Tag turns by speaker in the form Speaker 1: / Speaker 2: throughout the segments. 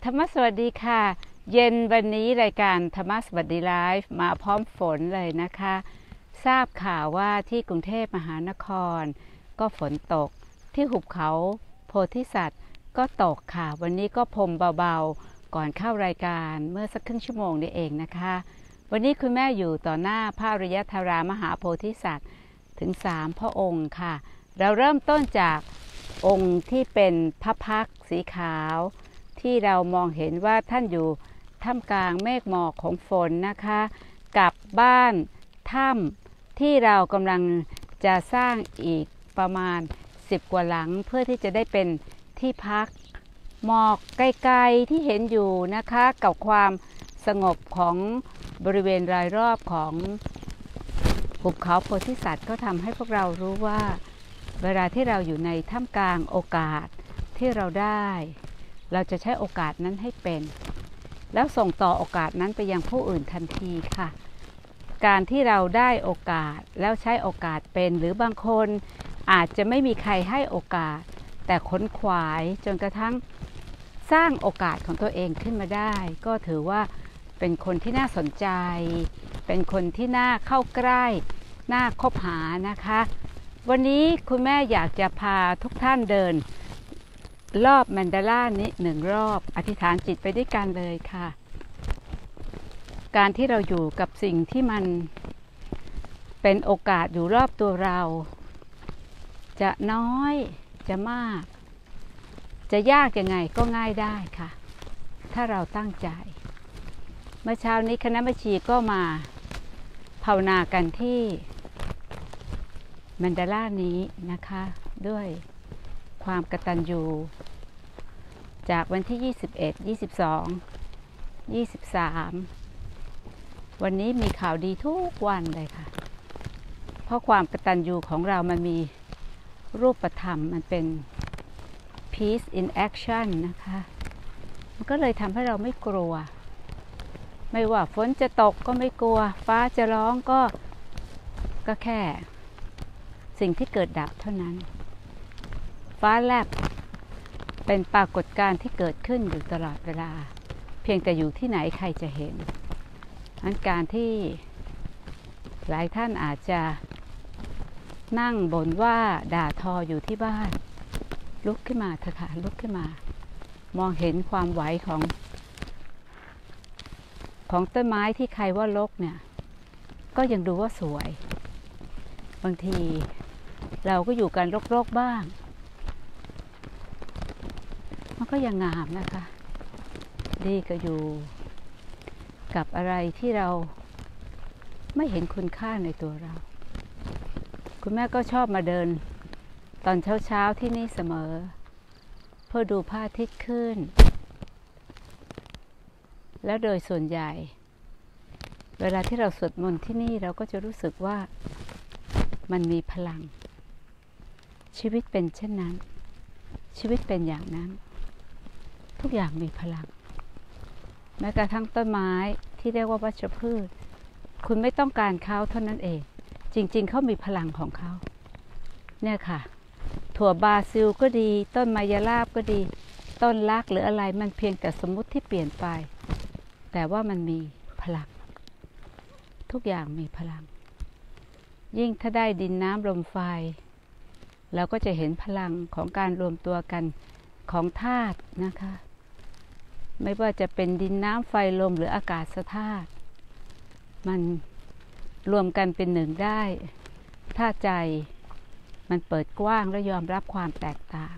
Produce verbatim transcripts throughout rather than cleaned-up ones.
Speaker 1: รรมสวัสดีค่ะเย็นวันนี้รายการธรรมสวัสดีไลฟ์มาพร้อมฝนเลยนะคะทราบข่าวว่าที่กรุงเทพมหานครก็ฝนตกที่หุบเขาโพธิสัตว์ก็ตกค่ะวันนี้ก็พรมเบาๆก่อนเข้ารายการเมื่อสักครึ่งชั่วโมงนี้เองนะคะวันนี้คุณแม่อยู่ต่อหน้าพระอริยธารามหาโพธิสัตว์ถึงสามพระองค์ค่ะเราเริ่มต้นจากองค์ที่เป็นพระพักตร์สีขาวที่เรามองเห็นว่าท่านอยู่ท่ามกลางเมฆหมอกของฝนนะคะกับบ้านถ้ำที่เรากำลังจะสร้างอีกประมาณสิบกว่าหลังเพื่อที่จะได้เป็นที่พักหมอกไกลๆที่เห็นอยู่นะคะกับความสงบของบริเวณรายรอบของหุบเขาโพธิสัตว์ก็ทำให้พวกเรารู้ว่าเวลาที่เราอยู่ในท่ามกลางโอกาสที่เราได้เราจะใช้โอกาสนั้นให้เป็นแล้วส่งต่อโอกาสนั้นไปยังผู้อื่นทันทีค่ะการที่เราได้โอกาสแล้วใช้โอกาสเป็นหรือบางคนอาจจะไม่มีใครให้โอกาสแต่ค้นขวายจนกระทั่งสร้างโอกาสของตัวเองขึ้นมาได้ก็ถือว่าเป็นคนที่น่าสนใจเป็นคนที่น่าเข้าใกล้น่าคบหานะคะวันนี้คุณแม่อยากจะพาทุกท่านเดินรอบแมนดาล่านี้หนึ่งรอบอธิษฐานจิตไปด้วยกันเลยค่ะการที่เราอยู่กับสิ่งที่มันเป็นโอกาสอยู่รอบตัวเราจะน้อยจะมากจะยากยังไงก็ง่ายได้ค่ะถ้าเราตั้งใจเมื่อเช้านี้คณะแม่ชีก็มาภาวนากันที่แมนดาล่านี้นะคะด้วยความกตัญญูจากวันที่ยี่สิบเอ็ด ยี่สิบสอง ยี่สิบสามวันนี้มีข่าวดีทุกวันเลยค่ะเพราะความกตัญญูของเรามันมีรูปธรรมมันเป็น peace in action นะคะมันก็เลยทำให้เราไม่กลัวไม่ว่าฝนจะตกก็ไม่กลัวฟ้าจะร้องก็ก็แค่สิ่งที่เกิดดับเท่านั้นฟ้าแลบเป็นปรากฏการณ์ที่เกิดขึ้นอยู่ตลอดเวลาเพียงแต่อยู่ที่ไหนใครจะเห็นงั้นการที่หลายท่านอาจจะนั่งบ่นว่าด่าทออยู่ที่บ้านลุกขึ้นมาเถอะค่ะลุกขึ้นมามองเห็นความไหวของของต้นไม้ที่ใครว่ารกเนี่ยก็ยังดูว่าสวยบางทีเราก็อยู่กันรกๆบ้างมันก็ยังงามนะคะดีก็อยู่กับอะไรที่เราไม่เห็นคุณค่าในตัวเราคุณแม่ก็ชอบมาเดินตอนเช้าๆที่นี่เสมอเพื่อดูพระอาทิตย์ขึ้นแล้วโดยส่วนใหญ่เวลาที่เราสวดมนต์ที่นี่เราก็จะรู้สึกว่ามันมีพลังชีวิตเป็นเช่นนั้นชีวิตเป็นอย่างนั้นทุกอย่างมีพลังแม้กระทั่งต้นไม้ที่เรียกว่าวัชพืชคุณไม่ต้องการเขาเท่านั้นเองจริงๆเขามีพลังของเขาเนี่ยค่ะถั่วบราซิลก็ดีต้นมายาลาบก็ดีต้นลักหรืออะไรมันเพียงแต่สมมุติที่เปลี่ยนไปแต่ว่ามันมีพลังทุกอย่างมีพลังยิ่งถ้าได้ดินน้ำลมไฟเราก็จะเห็นพลังของการรวมตัวกันของธาตุนะคะไม่ว่าจะเป็นดินน้ำไฟลมหรืออากาศธาตุมันรวมกันเป็นหนึ่งได้ถ้าใจมันเปิดกว้างและยอมรับความแตกต่าง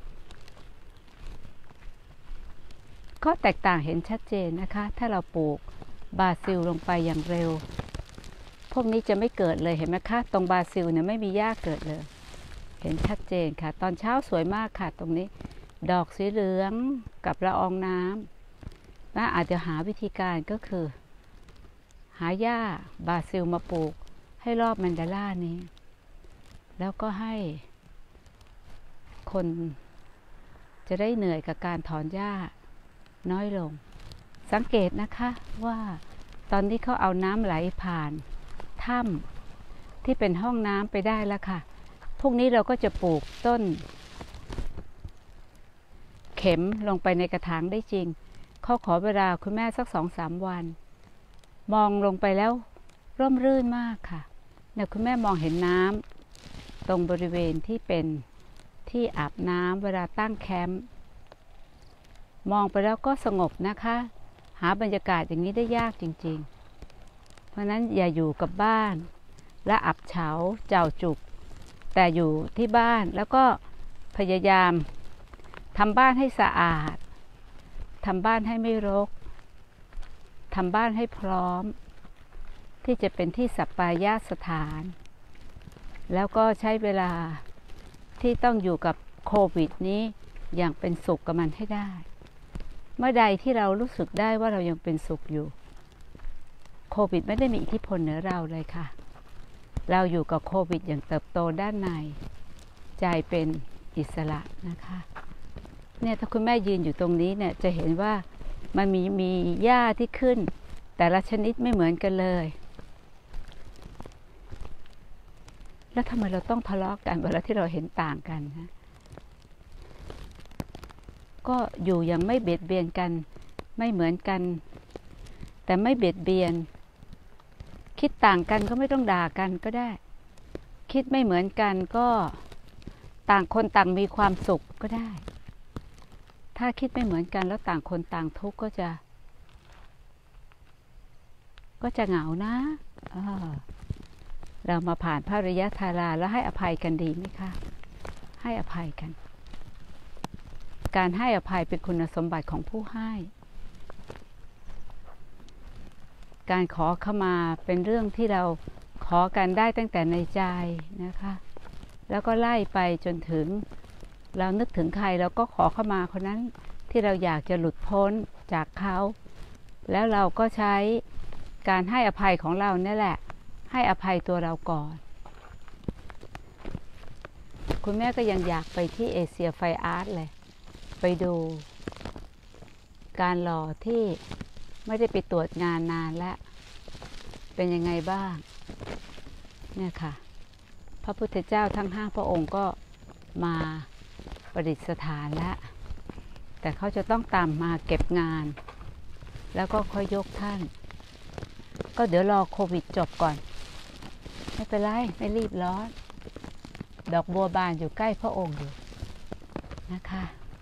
Speaker 1: ก็แตกต่างเห็นชัดเจนนะคะถ้าเราปลูกบราซิลลงไปอย่างเร็วพวกนี้จะไม่เกิดเลยเห็นไหมคะตรงบราซิลเนี่ยไม่มีหญ้าเกิดเลยเห็นชัดเจนค่ะตอนเช้าสวยมากค่ะตรงนี้ดอกสีเหลืองกับละอองน้ำและอาจจะหาวิธีการก็คือหาหญ้าบราซิลมาปลูกให้รอบแมนดาล่านี้แล้วก็ให้คนจะได้เหนื่อยกับการถอนหญ้าน้อยลงสังเกตนะคะว่าตอนนี้เขาเอาน้ำไหลผ่านถ้ำที่เป็นห้องน้ำไปได้แล้วค่ะพวกนี้เราก็จะปลูกต้นเข็มลงไปในกระถางได้จริงเขาขอเวลาคุณแม่สักสองสามวันมองลงไปแล้วร่มรื่นมากค่ะเนี่ยคุณแม่มองเห็นน้ำตรงบริเวณที่เป็นที่อาบน้ำเวลาตั้งแคมป์มองไปแล้วก็สงบนะคะหาบรรยากาศอย่างนี้ได้ยากจริงๆเพราะนั้นอย่าอยู่กับบ้านและอับเฉาเจ้าจุกแต่อยู่ที่บ้านแล้วก็พยายามทำบ้านให้สะอาดทำบ้านให้ไม่รกทำบ้านให้พร้อมที่จะเป็นที่สัปปายาสถานแล้วก็ใช้เวลาที่ต้องอยู่กับโควิดนี้อย่างเป็นสุขกับมันให้ได้เมื่อใดที่เรารู้สึกได้ว่าเรายังเป็นสุขอยู่โควิดไม่ได้มีอิทธิพลเหนือเราเลยค่ะเราอยู่กับโควิดอย่างเติบโตด้านในใจเป็นอิสระนะคะเนี่ยถ้าคุณแม่ยืนอยู่ตรงนี้เนี่ยจะเห็นว่ามันมีมีหญ้าที่ขึ้นแต่ละชนิดไม่เหมือนกันเลยแล้วทำไมเราต้องทะเลาะกันเวลาที่เราเห็นต่างกันนะก็อยู่อย่างไม่เบียดเบียนกันไม่เหมือนกันแต่ไม่เบียดเบียนคิดต่างกันก็ไม่ต้องด่ากันก็ได้คิดไม่เหมือนกันก็ต่างคนต่างมีความสุขก็ได้ถ้าคิดไม่เหมือนกันแล้วต่างคนต่างทุกข์ก็จะก็จะเหงานะเออเรามาผ่านพระริยธาราแล้วให้อภัยกันดีไหมคะให้อภัยกันการให้อภัยเป็นคุณสมบัติของผู้ให้การขอเข้ามาเป็นเรื่องที่เราขอกันได้ตั้งแต่ในใจนะคะแล้วก็ไล่ไปจนถึงเรานึกถึงใครเราก็ขอเข้ามาคนนั้นที่เราอยากจะหลุดพ้นจากเขาแล้วเราก็ใช้การให้อภัยของเราเนี่ยแหละให้อภัยตัวเราก่อนคุณแม่ก็ยังอยากไปที่เอเชียไฟอาร์ตเลยไปดูการหล่อที่ไม่ได้ไปตรวจงานนานแล้วเป็นยังไงบ้างเนี่ยค่ะพระพุทธเจ้าทั้งห้าพระองค์ก็มาประดิษฐานแล้วแต่เขาจะต้องตามมาเก็บงานแล้วก็ค่อยยกท่านก็เดี๋ยวรอโควิดจบก่อนไม่เป็นไรไม่รีบร้อนดอกบัวบานอยู่ใกล้พระองค์อยู่นะคะ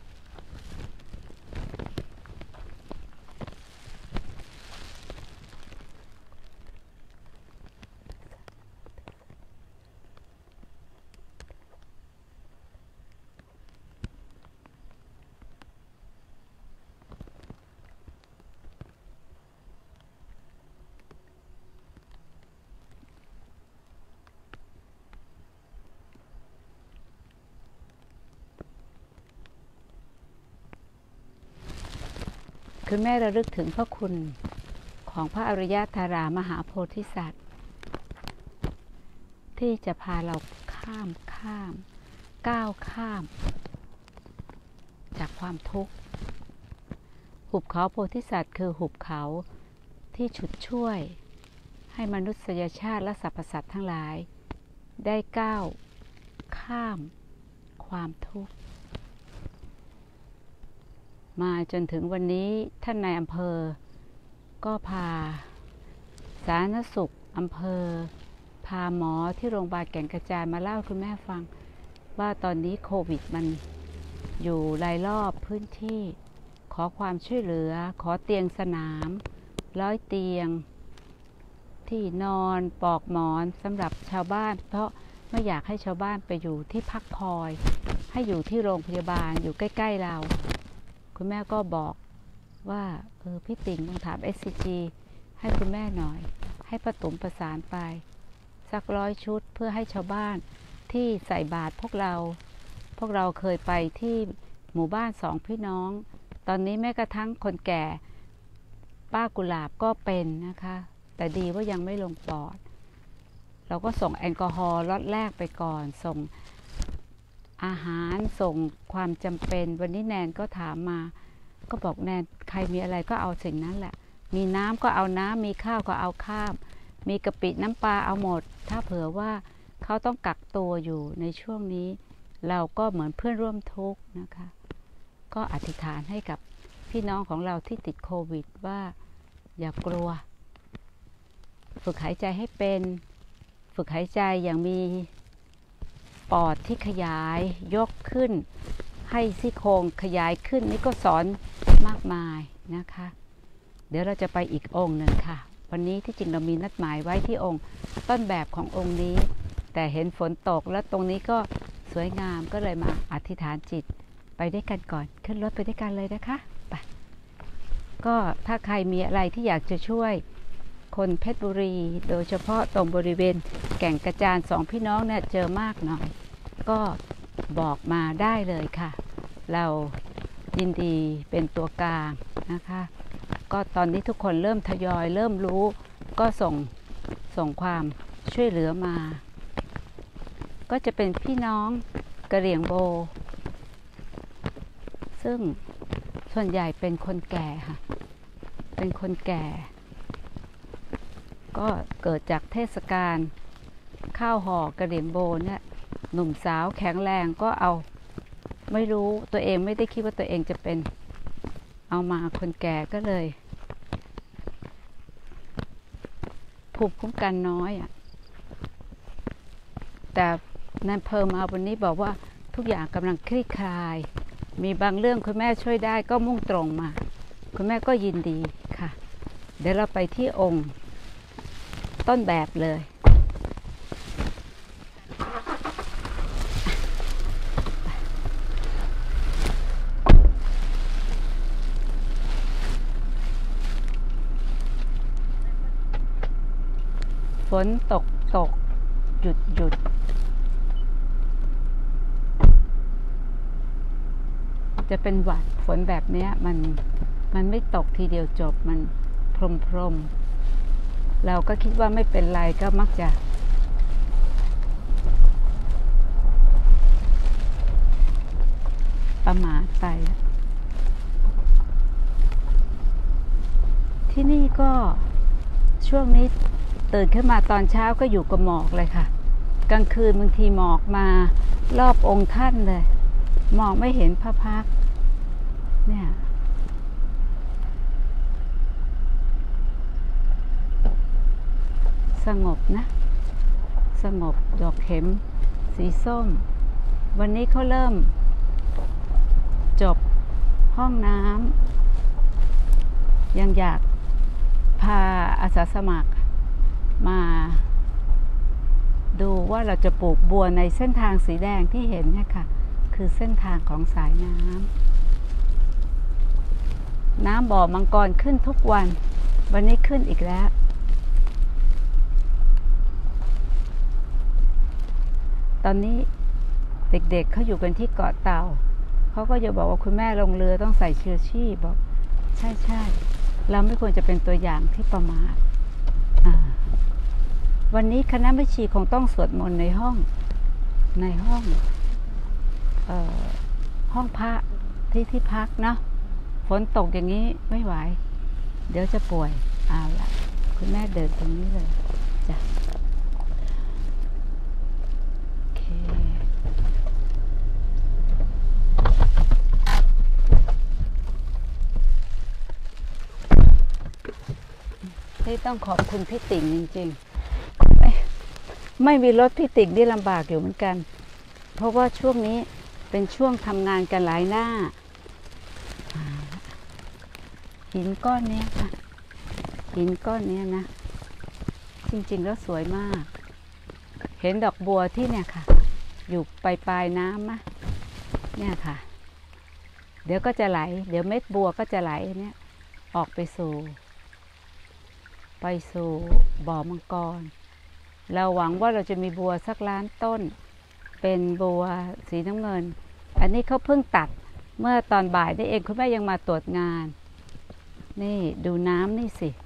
Speaker 1: คือแม่ระลึกถึงพระคุณของพระอริยธารามหาโพธิสัตว์ที่จะพาเราข้ามข้ามก้าวข้ามจากความทุกข์หุบเขาโพธิสัตว์คือหุบเขาที่ฉุดช่วยให้มนุษยชาติและสรรพสัตว์ทั้งหลายได้ก้าวข้ามความทุกข์มาจนถึงวันนี้ท่านนายอำเภอก็พาสาธารณสุขอำเภอพาหมอที่โรงพยาบาลแก่งกระจานมาเล่าคุณแม่ฟังว่าตอนนี้โควิดมันอยู่รายรอบพื้นที่ขอความช่วยเหลือขอเตียงสนามร้อยเตียงที่นอนปลอกหมอนสำหรับชาวบ้านเพราะไม่อยากให้ชาวบ้านไปอยู่ที่พักคอยให้อยู่ที่โรงพยาบาลอยู่ใกล้ๆเราคุณแม่ก็บอกว่าเออพี่ติ่งต้องถาม เอส ซี จี ให้คุณแม่หน่อยให้ประตุมประสานไปสักร้อยชุดเพื่อให้ชาวบ้านที่ใส่บาตรพวกเราพวกเราเคยไปที่หมู่บ้านสองพี่น้องตอนนี้แม้กระทั่งคนแก่ป้ากุหลาบก็เป็นนะคะแต่ดีว่ายังไม่ลงปอดเราก็ส่งแอลกอฮอล์ล็อตแรกไปก่อนส่งอาหารส่งความจำเป็นวันนี้แนนก็ถามมาก็บอกแนนใครมีอะไรก็เอาสิ่งนั้นแหละมีน้ำก็เอาน้ำมีข้าวก็เอาข้าวมีกะปิน้ำปลาเอาหมดถ้าเผื่อว่าเขาต้องกักตัวอยู่ในช่วงนี้เราก็เหมือนเพื่อนร่วมทุกข์นะคะก็อธิษฐานให้กับพี่น้องของเราที่ติดโควิดว่าอย่ากลัวฝึกหายใจให้เป็นฝึกหายใจอย่างมีปอดที่ขยายยกขึ้นให้ซี่โครงขยายขึ้นนี่ก็สอนมากมายนะคะเดี๋ยวเราจะไปอีกองค์หนึ่งค่ะวันนี้ที่จริงเรามีนัดหมายไว้ที่องค์ต้นแบบขององค์นี้แต่เห็นฝนตกแล้วตรงนี้ก็สวยงามก็เลยมาอธิษฐานจิตไปด้วยกันก่อนขึ้นรถไปด้วยกันเลยนะคะไปก็ถ้าใครมีอะไรที่อยากจะช่วยคนเพชรบุรีโดยเฉพาะตรงบริเวณแก่งกระจานสองพี่น้องเนี่ยเจอมากหน่อยก็บอกมาได้เลยค่ะเรายินดีเป็นตัวกลางนะคะก็ตอนนี้ทุกคนเริ่มทยอยเริ่มรู้ก็ส่งส่งความช่วยเหลือมาก็จะเป็นพี่น้องกะเหรี่ยงโบซึ่งส่วนใหญ่เป็นคนแก่ค่ะเป็นคนแก่ก็เกิดจากเทศกาลข้าวห่อกะเหรี่ยงโบเนี่ยหนุ่มสาวแข็งแรงก็เอาไม่รู้ตัวเองไม่ได้คิดว่าตัวเองจะเป็นเอามาคนแก่ก็เลยภูมิคุ้มกันน้อยอ่ะแต่นายอำเภอมาวันนี้บอกว่าทุกอย่างกำลังคลี่คลายมีบางเรื่องคุณแม่ช่วยได้ก็มุ่งตรงมาคุณแม่ก็ยินดีค่ะเดี๋ยวเราไปที่องค์ต้นแบบเลยฝนตกตกหยุดหยุดจะเป็นหวัดฝนแบบนี้มันมันไม่ตกทีเดียวจบมันพรมพรมเราก็คิดว่าไม่เป็นไรก็มักจะประมาทไปที่นี่ก็ช่วงนี้ตื่นขึ้นมาตอนเช้าก็อยู่กับหมอกเลยค่ะกลางคืนบางทีหมอกมารอบองค์ท่านเลยมองไม่เห็นพระพักตร์เนี่ยสงบนะสงบดอกเข็มสีส้มวันนี้เขาเริ่มจบห้องน้ำยังอยากพาอาสาสมัครมาดูว่าเราจะปลูกบัวในเส้นทางสีแดงที่เห็นเนี่ยค่ะคือเส้นทางของสายน้ำน้ำบ่อมังกรขึ้นทุกวันวันนี้ขึ้นอีกแล้วตอนนี้เด็กๆ เเขาอยู่กันที่เกาะเต่าเขาก็จะบอกว่าคุณแม่ลงเรือต้องใส่เชือกชีพบอกใช่ใช่เราไม่ควรจะเป็นตัวอย่างที่ประมาทวันนี้คณะแม่ชีคงต้องสวดมนต์ในห้องในห้องเอ่อห้องพระที่ที่พักเนาะฝนตกอย่างนี้ไม่ไหวเดี๋ยวจะป่วยเอาละคุณแม่เดินตรงนี้เลยจ้ะโอเคที่ต้องขอบคุณพี่ติ๋งจริงๆไม่ไม่มีรถพี่ติ๋งนี่ลำบากอยู่เหมือนกันเพราะว่าช่วงนี้เป็นช่วงทำงานกันหลายหน้าหินก้อนนี้ค่ะหินก้อนนี้นะจริงๆแล้วสวยมากเห็นดอกบัวที่เนี่ยค่ะอยู่ปลายปลายน้ำมะเนี่ยค่ะเดี๋ยวก็จะไหลเดี๋ยวเม็ดบัวก็จะไหลเนี่ยออกไปสู่ไปสู่บ่อมังกรเราหวังว่าเราจะมีบัวสักล้านต้นเป็นบัวสีน้ำเงินอันนี้เขาเพิ่งตัดเมื่อตอนบ่ายนี่เองคุณแม่ยังมาตรวจงานนี่ดูน้ำนี่สิ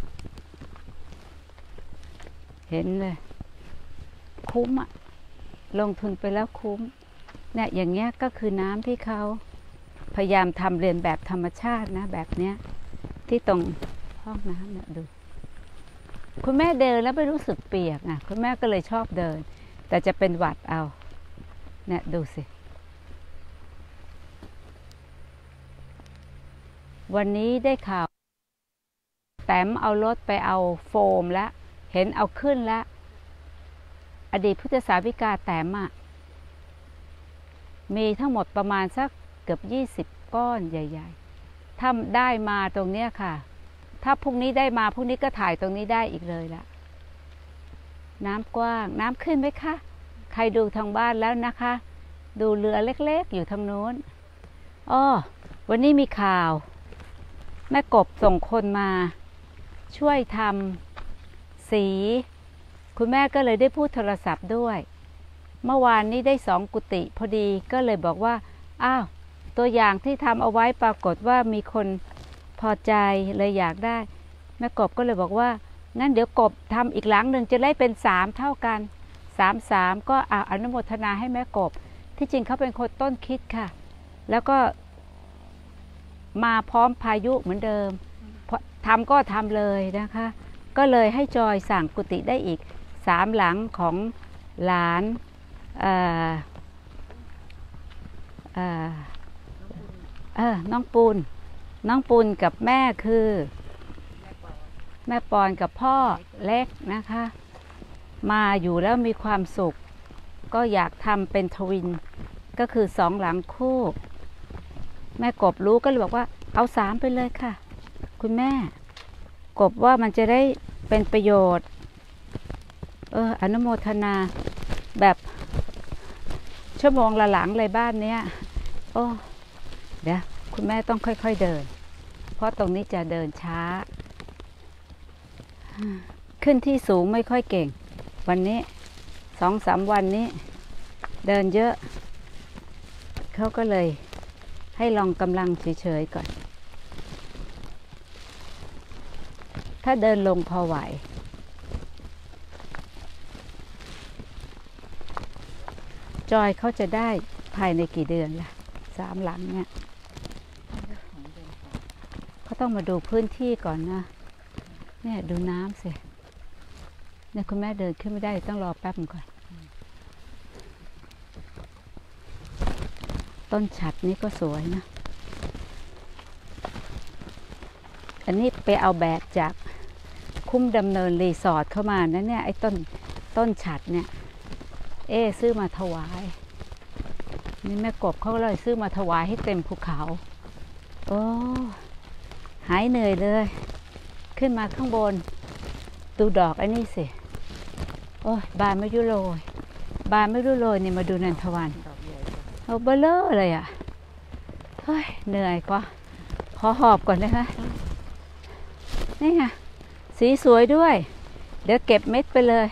Speaker 1: เห็นเลยคุ้มอะลงทุนไปแล้วคุ้มเนี่ยอย่างเงี้ยก็คือน้ำที่เขาพยายามทำเรียนแบบธรรมชาตินะแบบเนี้ยที่ตรงห้องน้ำเนี่ยดูคุณแม่เดินแล้วไม่รู้สึกเปียกอ่ะคุณแม่ก็เลยชอบเดินแต่จะเป็นหวัดเอาเนี่ยดูสิวันนี้ได้ข่าวแต้มเอารถไปเอาโฟมแล้วเห็นเอาขึ้นแล้วอดีตพุทธสาวิกาแต้มอ่ะมีทั้งหมดประมาณสักเกือบยี่สิบก้อนใหญ่ๆถ้าได้มาตรงเนี้ยค่ะถ้าพรุ่งนี้ได้มาพรุ่งนี้ก็ถ่ายตรงนี้ได้อีกเลยละน้ำกว้างน้ำขึ้นไหมคะใครดูทางบ้านแล้วนะคะดูเรือเล็กๆอยู่ทางโน้นอ้อวันนี้มีข่าวแม่กบส่งคนมาช่วยทำสีคุณแม่ก็เลยได้พูดโทรศัพท์ด้วยเมื่อวานนี้ได้สองกุฏิพอดีก็เลยบอกว่าอ้าวตัวอย่างที่ทำเอาไว้ปรากฏว่ามีคนพอใจเลยอยากได้แม่กบก็เลยบอกว่างั้นเดี๋ยวกบทำอีกหลังหนึ่งจะได้เป็นสามเท่ากันสามสามก็อ่าอนุโมทนาให้แม่กบที่จริงเขาเป็นคนต้นคิดค่ะแล้วก็มาพร้อมพายุเหมือนเดิมทำก็ทำเลยนะคะก็เลยให้จอยสั่งกุฏิได้อีกสามหลังของหลานเอ่อเอ่อเออน้องปูนน้องปูนกับแม่คือแม่ปอนกับพ่อเล็กนะคะมาอยู่แล้วมีความสุขก็อยากทำเป็นทวินก็คือสองหลังคู่แม่กบรู้ก็เลยบอกว่าเอาสามไปเลยค่ะคุณแม่กบว่ามันจะได้เป็นประโยชน์เอออนุโมทนาแบบชั่วโมงละหลังเลยบ้านเนี้ยโอ้เดี๋ยวคุณแม่ต้องค่อยๆเดินเพราะตรงนี้จะเดินช้าขึ้นที่สูงไม่ค่อยเก่งวันนี้สองสามวันนี้เดินเยอะเขาก็เลยให้ลองกำลังเฉยๆก่อนถ้าเดินลงพอไหวจอยเขาจะได้ภายในกี่เดือนล่ะสามหลังเนี่ยเขาต้องมาดูพื้นที่ก่อนนะเนี่ยดูน้ำสิเนี่ยคุณแม่เดินขึ้นไม่ได้ต้องรอแป๊บนึงก่อนต้นฉัตรนี้ก็สวยนะอันนี้ไปเอาแบบจากคุ้มดำเนินรีสอร์ทเข้ามานะเนี่ยไอ้ต้นต้นฉัตรเนี่ยเอ๊ซื้อมาถวายนี่แม่กบเขาเลยซื้อมาถวายให้เต็มภูเขาโอ้หายเหนื่อยเลยขึ้นมาข้างบนดูดอกไอ้นี่สิโอ้ยบานไม่ยุโรยบานไม่ยุโรยนี่มาดูนันทวันเอาเบลเลอร์เลยอ่ะเฮ้ยเหนื่อยกว่าขอหอบก่อนนะคะนี่ไงสีสวยด้วยเดี๋ยวเก็บเม็ดไปเลย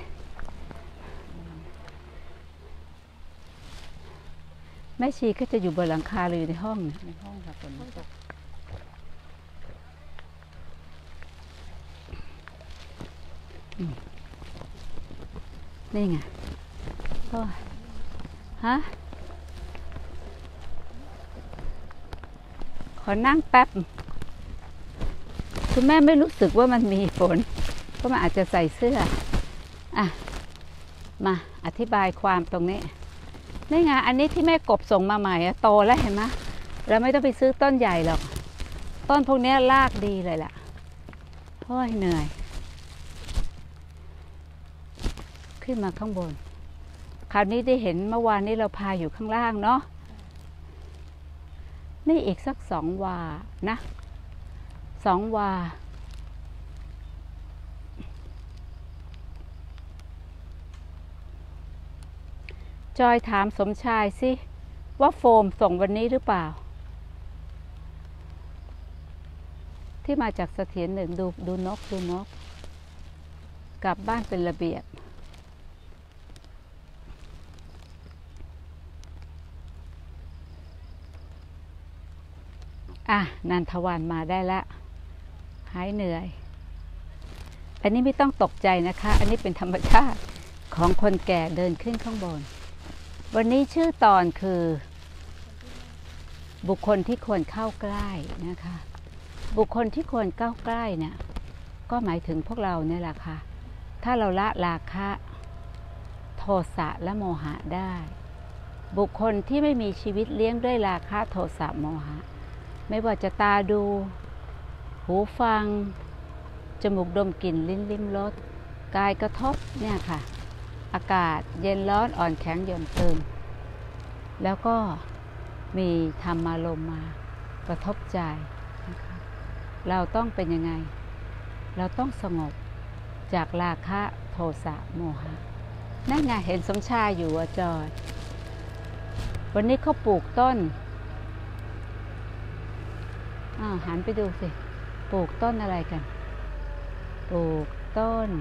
Speaker 1: แม่ชีก็จะอยู่บนหลังคาหรือในห้องในห้องค่ะฝนตกนี่ไงโอ้ฮะขอนั่งแป๊บคุณแม่ไม่รู้สึกว่ามันมีฝนเพราะมันอาจจะใส่เสื้ออ่ะมาอธิบายความตรงนี้นี่ไงอันนี้ที่แม่กบส่งมาใหม่โตแล้วเห็นไหมเราไม่ต้องไปซื้อต้นใหญ่หรอกต้นพวกนี้รากดีเลยแหละโอ้ยเหนื่อยขึ้นมาข้างบนคราวนี้ได้เห็นเมื่อวานนี้เราพาอยู่ข้างล่างเนาะนี่อีกสักสองวานะสองวาจอยถามสมชายสิว่าโฟมส่งวันนี้หรือเปล่าที่มาจากเสถียรหนึ่งดูดูนกดูนกกลับบ้านเป็นระเบียบอ่ะนันทวันมาได้แล้วหายเหนื่อยอันนี้ไม่ต้องตกใจนะคะอันนี้เป็นธรรมชาติของคนแก่เดินขึ้นข้างบนวันนี้ชื่อตอนคือบุคคลที่ควรเข้าใกล้นะคะบุคคลที่ควรเข้าใกล้เนี่ยก็หมายถึงพวกเราเนี่ยแหละค่ะถ้าเราละราคะโทสะและโมหะได้บุคคลที่ไม่มีชีวิตเลี้ยงด้วยราคะโทสะโมหะไม่ว่าจะตาดูหูฟังจมูกดมกลิ่นลิ้นลิ้มรสกายกระทบเนี่ยค่ะอากาศเย็นร้อนอ่อนแข็งหย่อนตึงแล้วก็มีธรรมารมณ์มากระทบใจนะคะเราต้องเป็นยังไงเราต้องสงบจากราคะโทสะโมหะนั่นไงเห็นสมชายอยู่อ่ะจอยวันนี้เขาปลูกต้นอ้าวหันไปดูสิปลูกต้นอะไรกันปลูกต้น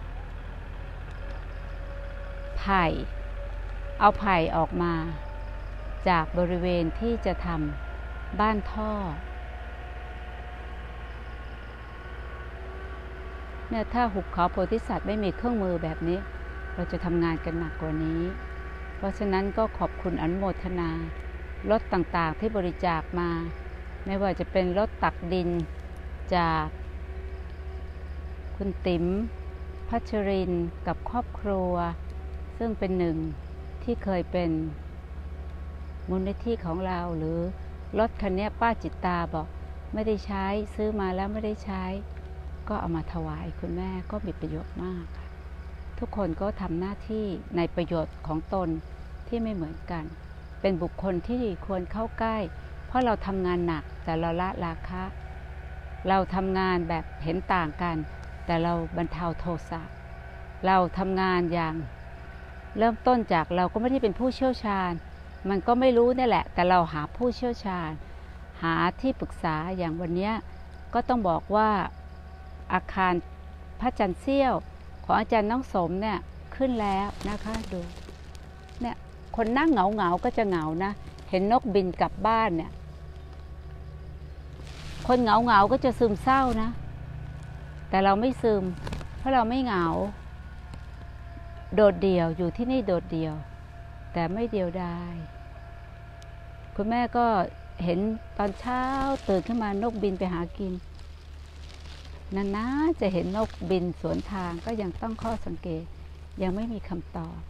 Speaker 1: ไผ่เอาไผ่ออกมาจากบริเวณที่จะทำบ้านท่อเนี่ยถ้าหุบเขาโพธิสัตว์ไม่มีเครื่องมือแบบนี้เราจะทำงานกันหนักกว่านี้เพราะฉะนั้นก็ขอบคุณอนุโมทนารถต่างๆที่บริจาคมาไม่ว่าจะเป็นรถตักดินจากคุณติ๋มพัชรินกับครอบครัวซึ่งเป็นหนึ่งที่เคยเป็นมูลนิธิของเราหรือรถคันนี้ป้าจิตตาบอกไม่ได้ใช้ซื้อมาแล้วไม่ได้ใช้ก็เอามาถวายคุณแม่ก็มีประโยชน์มากค่ะทุกคนก็ทำหน้าที่ในประโยชน์ของตนที่ไม่เหมือนกันเป็นบุคคลที่ควรเข้าใกล้เพราะเราทำงานหนักแต่เราละราคะเราทำงานแบบเห็นต่างกันแต่เราบรรเทาโทสะเราทำงานอย่างเริ่มต้นจากเราก็ไม่ได้เป็นผู้เชี่ยวชาญมันก็ไม่รู้นี่แหละแต่เราหาผู้เชี่ยวชาญหาที่ปรึกษาอย่างวันนี้ก็ต้องบอกว่าอาคารพระจันทร์เสี้ยวของอาจารย์น้องสมเนี่ยขึ้นแล้วนะคะดูเนี่ยคนนั่งเหงาเหงาก็จะเหงานะเห็นนกบินกลับบ้านเนี่ยคนเหงาเหงาก็จะซึมเศร้านะแต่เราไม่ซึมเพราะเราไม่เหงาโดดเดี่ยวอยู่ที่นี่โดดเดี่ยวแต่ไม่เดียวดายคุณแม่ก็เห็นตอนเช้าตื่นขึ้นมานกบินไปหากินนานๆจะเห็นนกบินสวนทางก็ยังต้องข้อสังเกตยังไม่มีคำตอบ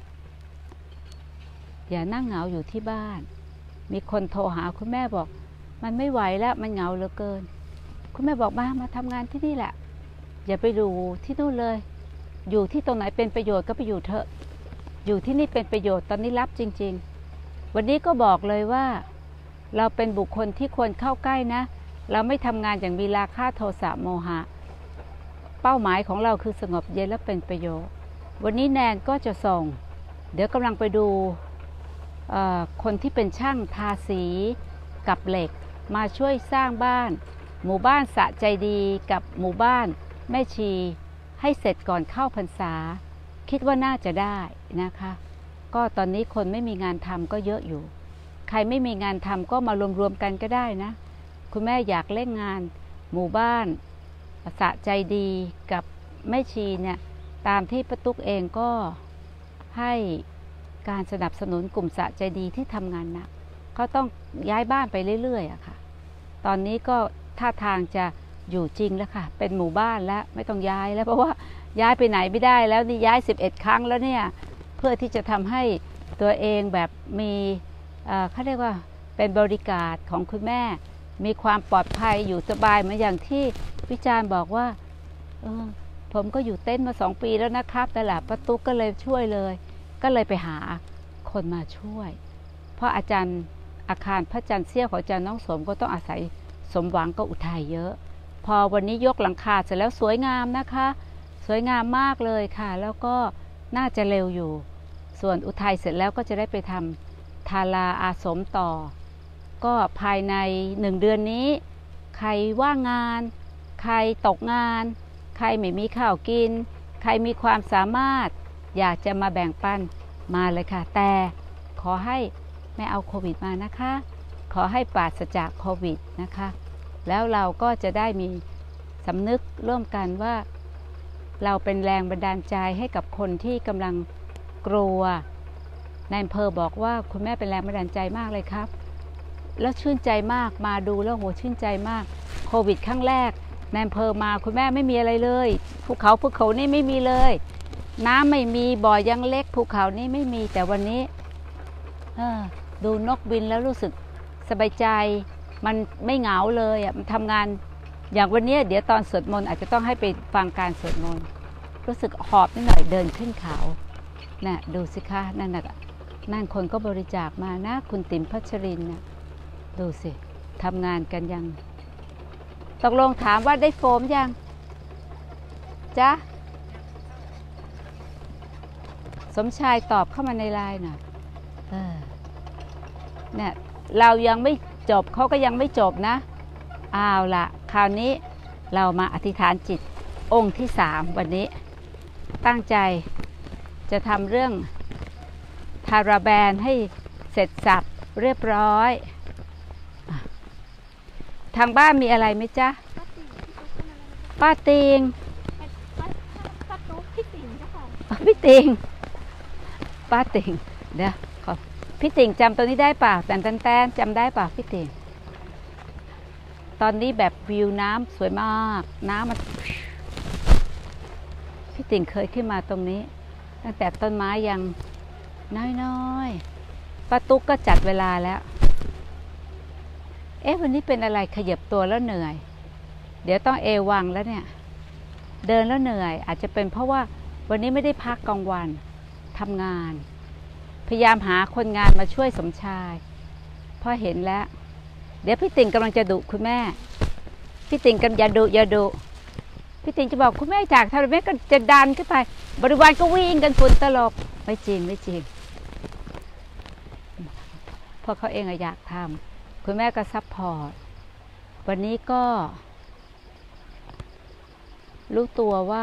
Speaker 1: อย่านั่งเหงาอยู่ที่บ้านมีคนโทรหาคุณแม่บอกมันไม่ไหวแล้วมันเหงาเหลือเกินคุณแม่บอกมามาทำงานที่นี่แหละอย่าไปดูที่นู่นเลยอยู่ที่ตรงไหนเป็นประโยชน์ก็ไปอยู่เถอะอยู่ที่นี่เป็นประโยชน์ตอนนี้รับจริงๆวันนี้ก็บอกเลยว่าเราเป็นบุคคลที่ควรเข้าใกล้นะเราไม่ทำงานอย่างมีราคะโทสะโมหะเป้าหมายของเราคือสงบเย็นและเป็นประโยชน์วันนี้แนนก็จะส่งเดี๋ยวกำลังไปดูคนที่เป็นช่างทาสีกับเหล็กมาช่วยสร้างบ้านหมู่บ้านสะใจดีกับหมู่บ้านแม่ชีให้เสร็จก่อนเข้าพรรษาคิดว่าน่าจะได้นะคะก็ตอนนี้คนไม่มีงานทำก็เยอะอยู่ใครไม่มีงานทำก็มารวมๆกันก็ได้นะคุณแม่อยากเล่นงานหมู่บ้านสะใจดีกับแม่ชีเนี่ยตามที่ป้าตุ๊กเองก็ให้การสนับสนุนกลุ่มสะใจดีที่ทำงานหนักเขาต้องย้ายบ้านไปเรื่อยๆอะค่ะตอนนี้ก็ท่าทางจะอยู่จริงแล้วค่ะเป็นหมู่บ้านแล้วไม่ต้องย้ายแล้วเพราะว่าย้ายไปไหนไม่ได้แล้วนี่ย้ายสิบเอ็ดครั้งแล้วเนี่ยเพื่อที่จะทำให้ตัวเองแบบมีเขาเรียกว่าเป็นบริการของคุณแม่มีความปลอดภัยอยู่สบายเหมือนอย่างที่วิจารณ์บอกว่าเออผมก็อยู่เต้นมาสองปีแล้วนะครับแต่ละป้าตุ๊กก็เลยช่วยเลยก็เลยไปหาคนมาช่วยเพราะอาจารย์อาคารพระจันทร์เสี้ยวของอาจารย์น้องสมก็ต้องอาศัยสมหวังก็อุทัยเยอะพอวันนี้ยกหลังคาเสร็จแล้วสวยงามนะคะสวยงามมากเลยค่ะแล้วก็น่าจะเร็วอยู่ส่วนอุทัยเสร็จแล้วก็จะได้ไปทำทาราอาสมต่อก็ภายในหนึ่งเดือนนี้ใครว่างงานใครตกงานใครไม่มีข้าวกินใครมีความสามารถอยากจะมาแบ่งปันมาเลยค่ะแต่ขอให้ไม่เอาโควิดมานะคะขอให้ปราศจากโควิดนะคะแล้วเราก็จะได้มีสำนึกร่วมกันว่าเราเป็นแรงบันดาลใจให้กับคนที่กำลังกลัวนายอำเภอบอกว่าคุณแม่เป็นแรงบันดาลใจมากเลยครับแล้วชื่นใจมากมาดูแล้วโหชื่นใจมากโควิดครั้งแรกนายอำเภอมาคุณแม่ไม่มีอะไรเลยภูเขาภูเขานี่ไม่มีเลยน้ำไม่มีบ่อยังเล็กภูเขานี่ไม่มีแต่วันนี้ดูนกบินแล้วรู้สึกสบายใจมันไม่เหงาเลยอ่ะมันทำงานอย่างวันนี้เดี๋ยวตอนสวดมนต์อาจจะต้องให้ไปฟังการสวดมนต์รู้สึกหอบนิดหน่อยเดินขึ้นเขาน่ะดูสิคะนั่นน่ะนั่นคนก็บริจาคมานะคุณติ๋มพัชรินน่ะดูสิทำงานกันยังตกลงถามว่าได้โฟมยังจ๊ะสมชายตอบเข้ามาในไลน์หน่อยเออเนี่ยเรายังไม่จบเขาก็ยังไม่จบนะเอาล่ะคราวนี้เรามาอธิษฐานจิตองค์ที่สามวันนี้ตั้งใจจะทำเรื่องทาราแบนให้เสร็จสับเรียบร้อยทางบ้านมีอะไรไหมจ๊ะป้าติงป้าตุ๊กพี่ติงจ้ะค่ะพี่ติงป้าติงเดี๋ยวขอพี่ติงจำตัวนี้ได้เปล่าแตนแตนแตนจำได้เปล่าพี่ติงตอนนี้แบบวิวน้ำสวยมากน้ำมันพี่ติ่งเคยขึ้นมาตรงนี้ตั้งแต่ต้นไม้ยังน้อยๆป้าตุ๊กก็จัดเวลาแล้วเอ๊ะวันนี้เป็นอะไรขยับตัวแล้วเหนื่อยเดี๋ยวต้องเอวังแล้วเนี่ยเดินแล้วเหนื่อยอาจจะเป็นเพราะว่าวันนี้ไม่ได้พักกลางวันทำงานพยายามหาคนงานมาช่วยสมชายพอเห็นแล้วเดี๋ยวพี่ติ่งกำลังจะดุคุณแม่พี่ติ่งกันอย่าดุอย่าดุพี่ติ่งจะบอกคุณแม่จากทำไมแม่ก็จะดันขึ้นไปบริวารก็วิ่งกันฝุ่นตลบไม่จริงไม่จริงเพราะเขาเองอยากทำคุณแม่ก็ซัพพอร์ตวันนี้ก็รู้ตัวว่า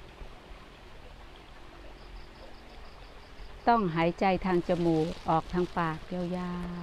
Speaker 1: ต้องหายใจทางจมูกออกทางปากยาว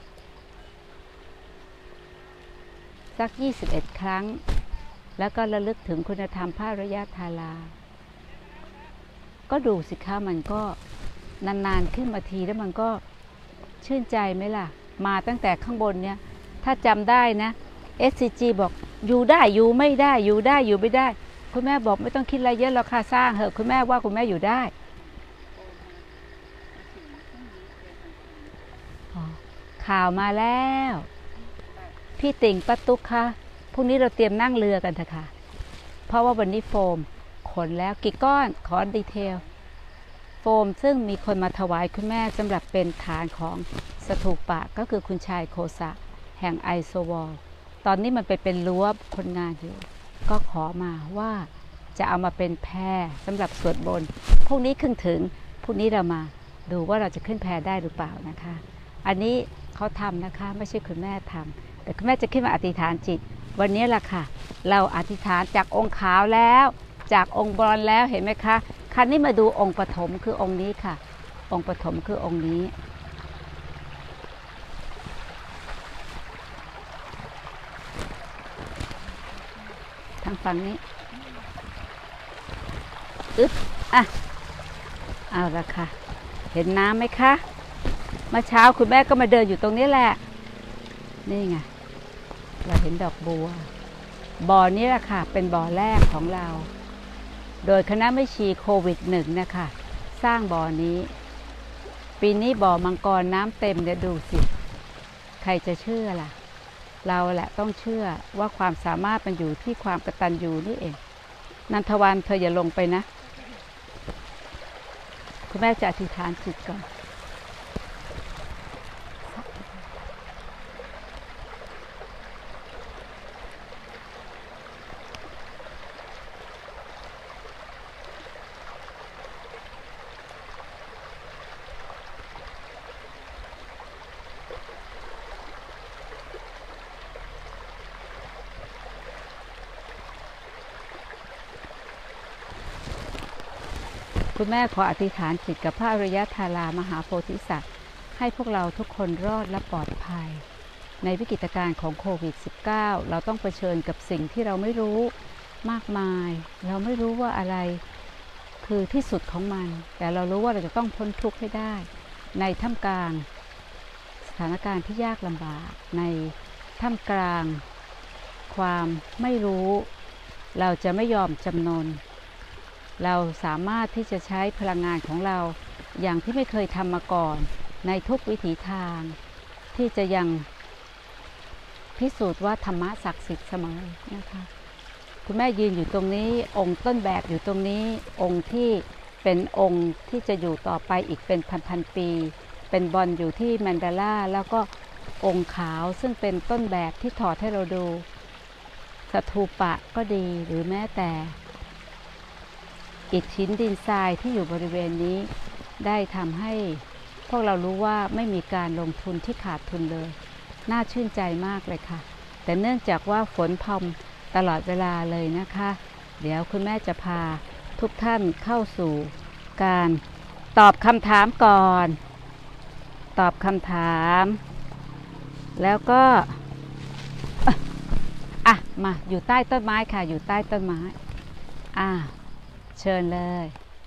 Speaker 1: ๆสักยี่สิบเอ็ดครั้งแล้วก็ระลึกถึงคุณธรรมพระอริยธาราก็ดูสิคะมันก็นานๆขึ้นมาทีแล้วมันก็ชื่นใจไหมล่ะมาตั้งแต่ข้างบนเนี่ยถ้าจำได้นะ เอส ซี จี บอกอยู่ได้อยู่ไม่ได้อยู่ได้อยู่ไม่ได้คุณแม่บอกไม่ต้องคิดอะไรเยอะหรอกค่ะสร้างเหอะคุณแม่ว่าคุณแม่อยู่ได้ข่าวมาแล้วพี่ติ่งป้าตุ๊กคะพรุ่งนี้เราเตรียมนั่งเรือกันเถอะค่ะเพราะว่าวันนี้โฟมขนแล้วกี่ก้อนขอดีเทลโฟมซึ่งมีคนมาถวายคุณแม่สำหรับเป็นฐานของสถูปะก็คือคุณชายโคสะแห่งไอโซวอลตอนนี้มันไปเป็นรั้วคนงานอยู่ก็ขอมาว่าจะเอามาเป็นแพสำหรับสวดบนพรุ่งนี้ขึ้นถึงพรุ่งนี้เรามาดูว่าเราจะขึ้นแพได้หรือเปล่านะคะอันนี้เขาทำนะคะไม่ใช่คุณแม่ทำแต่คุณแม่จะขึ้นมาอธิษฐานจิตวันนี้แหละค่ะเราอธิษฐานจากองค์ขาวแล้วจากองค์บรอนแล้วเห็นไหมคะครั้นี้มาดูองค์ปฐมคือองค์นี้ค่ะองค์ปฐมคือองค์นี้ทางฝั่งนี้อึ๊บอ่ะเอาละค่ะเห็นน้ำไหมคะเมื่อเช้าคุณแม่ก็มาเดินอยู่ตรงนี้แหละนี่ไงเราเห็นดอกบัวบ่อนี้แหละค่ะเป็นบ่อแรกของเราโดยคณะแม่ชีโควิดหนึ่งนะคะสร้างบ่อนี้ปีนี้บ่อมังกรน้ำเต็มเนี่ยดูสิใครจะเชื่อล่ะเราแหละต้องเชื่อว่าความสามารถมันอยู่ที่ความกตัญญูนี่เองนันทวันเธออย่าลงไปนะคุณแม่จะอธิษฐานจิตก่อนคุณแม่ขออธิษฐานจิตกับพระอริยธารามหาโพธิสัตว์ให้พวกเราทุกคนรอดและปลอดภัยในวิกฤตการณ์ของโควิด สิบเก้า เราต้องเผชิญกับสิ่งที่เราไม่รู้มากมายเราไม่รู้ว่าอะไรคือที่สุดของมันแต่เรารู้ว่าเราจะต้องพ้นทุกข์ให้ได้ในท่ามกลางสถานการณ์ที่ยากลำบากในท่ามกลางความไม่รู้เราจะไม่ยอมจำนนเราสามารถที่จะใช้พลังงานของเราอย่างที่ไม่เคยทำมาก่อนในทุกวิถีทางที่จะยังพิสูจน์ว่าธรรมะศักดิ์สิทธิ์เสมอนะคะคุณแม่ยืนอยู่ตรงนี้องค์ต้นแบบอยู่ตรงนี้องค์ที่เป็นองค์ที่จะอยู่ต่อไปอีกเป็นพันๆปีเป็นบอลอยู่ที่แมนดาลาแล้วก็องค์ขาวซึ่งเป็นต้นแบบที่ถอดให้เราดูสถูปะก็ดีหรือแม้แต่อิฐหินดินทรายที่อยู่บริเวณนี้ได้ทำให้พวกเรารู้ว่าไม่มีการลงทุนที่ขาดทุนเลยน่าชื่นใจมากเลยค่ะแต่เนื่องจากว่าฝนพรำตลอดเวลาเลยนะคะเดี๋ยวคุณแม่จะพาทุกท่านเข้าสู่การตอบคำถามก่อนตอบคำถามแล้วก็อ่ะมาอยู่ใต้ต้นไม้ค่ะอยู่ใต้ต้นไม้อ่าเชิญเลย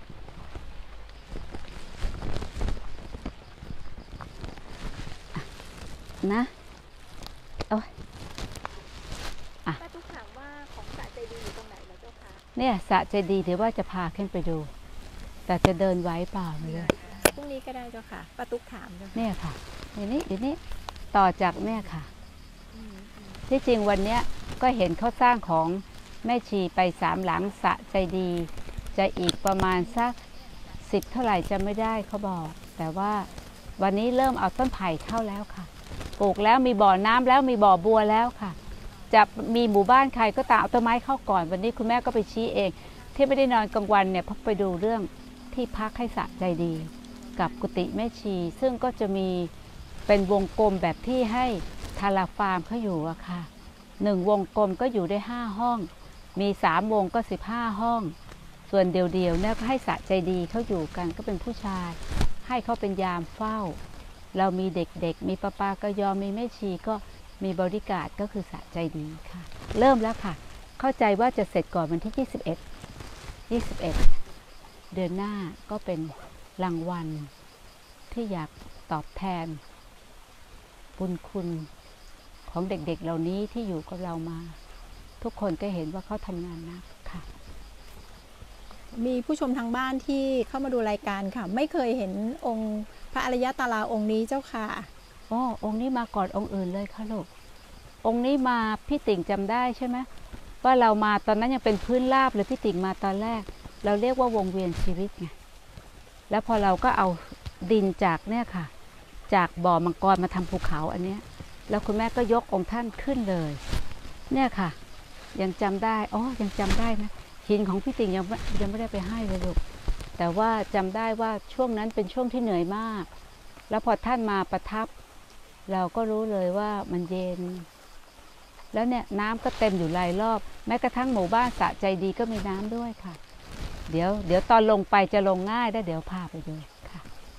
Speaker 1: นะโอ้ยอ่ะป้าตุ๊กถามว่าของสระเจดีย์อยู่ตรงไหนแล้วเจ้าคะเนี่ยสระเจดีย์เดี๋ยวว่าจะพาขึ้นไปดูแต่จะเดินไหวเปล่าไม่รู้
Speaker 2: พรุ่งนี้ก็ได้เจ้าค่ะป้าตุ๊กถามเจ้าค่ะ
Speaker 1: เนี่ยค่ะเดี๋ยวนี้เดี๋ยวนี้ต่อจากเนี่ยค่ะที่จริงวันเนี้ยก็เห็นเขาสร้างของแม่ชีไปสามหลังสระใจดีจะอีกประมาณสักสิบเท่าไหร่จะไม่ได้เขาบอกแต่ว่าวันนี้เริ่มเอาต้นไผ่เข้าแล้วค่ะปลูกแล้วมีบ่อน้ำแล้วมีบ่อบัวแล้วค่ะจะมีหมู่บ้านใครก็ตามเอาต้นไม้เข้าก่อนวันนี้คุณแม่ก็ไปชี้เองที่ไม่ได้นอนกลางวันเนี่ยเพราะไปดูเรื่องที่พักให้สระใจดีกับกุฏิแม่ชีซึ่งก็จะมีเป็นวงกลมแบบที่ให้ทาราฟาร์มเขาอยู่อะค่ะหนึ่งวงกลมก็อยู่ได้ห้าห้องมีสามวงก็สิบห้าห้องส่วนเดี่ยวๆเนี่ยก็ให้สระใจดีเขาอยู่กันก็เป็นผู้ชายให้เขาเป็นยามเฝ้าเรามีเด็กๆมีป้าป้าก็ยอมมีแม่ชีก็มีบริการก็คือสระใจดีค่ะเริ่มแล้วค่ะเข้าใจว่าจะเสร็จก่อนวันที่ยี่สิบเอ็ด ยี่สิบเอ็ดเดือนหน้าก็เป็นรางวัลที่อยากตอบแทนบุญคุณของเด็กๆเหล่านี้ที่อยู่กับเรามาทุกคนก็เห็นว่าเขาทำงานหนักค่ะ
Speaker 2: มีผู้ชมทางบ้านที่เข้ามาดูรายการค่ะไม่เคยเห็นองค์พระอริยตาราองค์นี้เจ้าค่ะ
Speaker 1: อ๋อองค์นี้มาก่อนองค์อื่นเลยค่ะลูกองค์นี้มาพี่ติ่งจำได้ใช่ไหมว่าเรามาตอนนั้นยังเป็นพื้นราบเลยพี่ติ่งมาตอนแรกเราเรียกว่าวงเวียนชีวิตไงแล้วพอเราก็เอาดินจากเนี่ยค่ะจากบ่อมังกรมาทำภูเขาอันเนี้ยแล้วคุณแม่ก็ยกองค์ท่านขึ้นเลยเนี่ยค่ะยังจำได้อ๋อยังจำได้นะหินของพี่ติ่งยังยังไม่ได้ไปให้เลยลูกแต่ว่าจำได้ว่าช่วงนั้นเป็นช่วงที่เหนื่อยมากแล้วพอท่านมาประทับเราก็รู้เลยว่ามันเย็นแล้วเนี่ยน้ำก็เต็มอยู่รายรอบแม้กระทั่งหมู่บ้านสระใจดีก็มีน้ำด้วยค่ะเดี๋ยวเดี๋ยวตอนลงไปจะลงง่ายได้เดี๋ยวพาไปดูค่ะ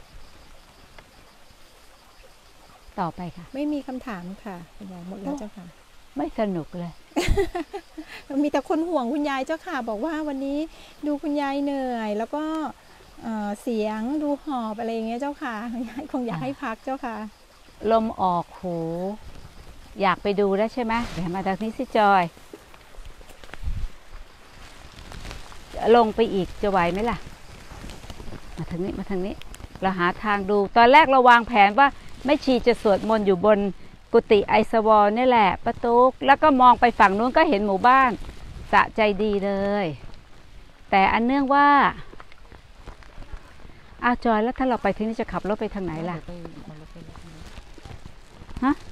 Speaker 1: ต่อไปค่ะ
Speaker 2: ไม่มีคำถามค่ะคุณยายหมดแล้วเจ้าค่ะ
Speaker 1: ไม่สนุกเลย
Speaker 2: มีแต่คนห่วงคุณยายเจ้าค่ะบอกว่าวันนี้ดูคุณยายเหนื่อยแล้วก็เสียงดูหอบอะไรอย่างเงี้ยเจ้าค่ะยายคงอยากให้พักเจ้าค่ะ
Speaker 1: ลมออกหูอยากไปดูแล้วใช่ไหมเดี๋ยวมาทางนี้สิจอยลงไปอีกจะไหวไหมล่ะมาทางนี้มาทางนี้เราหาทางดูตอนแรกเราวางแผนว่าแม่ชีจะสวดมนต์อยู่บนกุฏิไอสวอลนี่แหละประตูแล้วก็มองไปฝั่งนู้นก็เห็นหมู่บ้านสะใจดีเลยแต่อันเนื่องว่าอ้าวจอยแล้วถ้าเราไปที่นี่จะขับรถไปทางไหนล่ะฮะ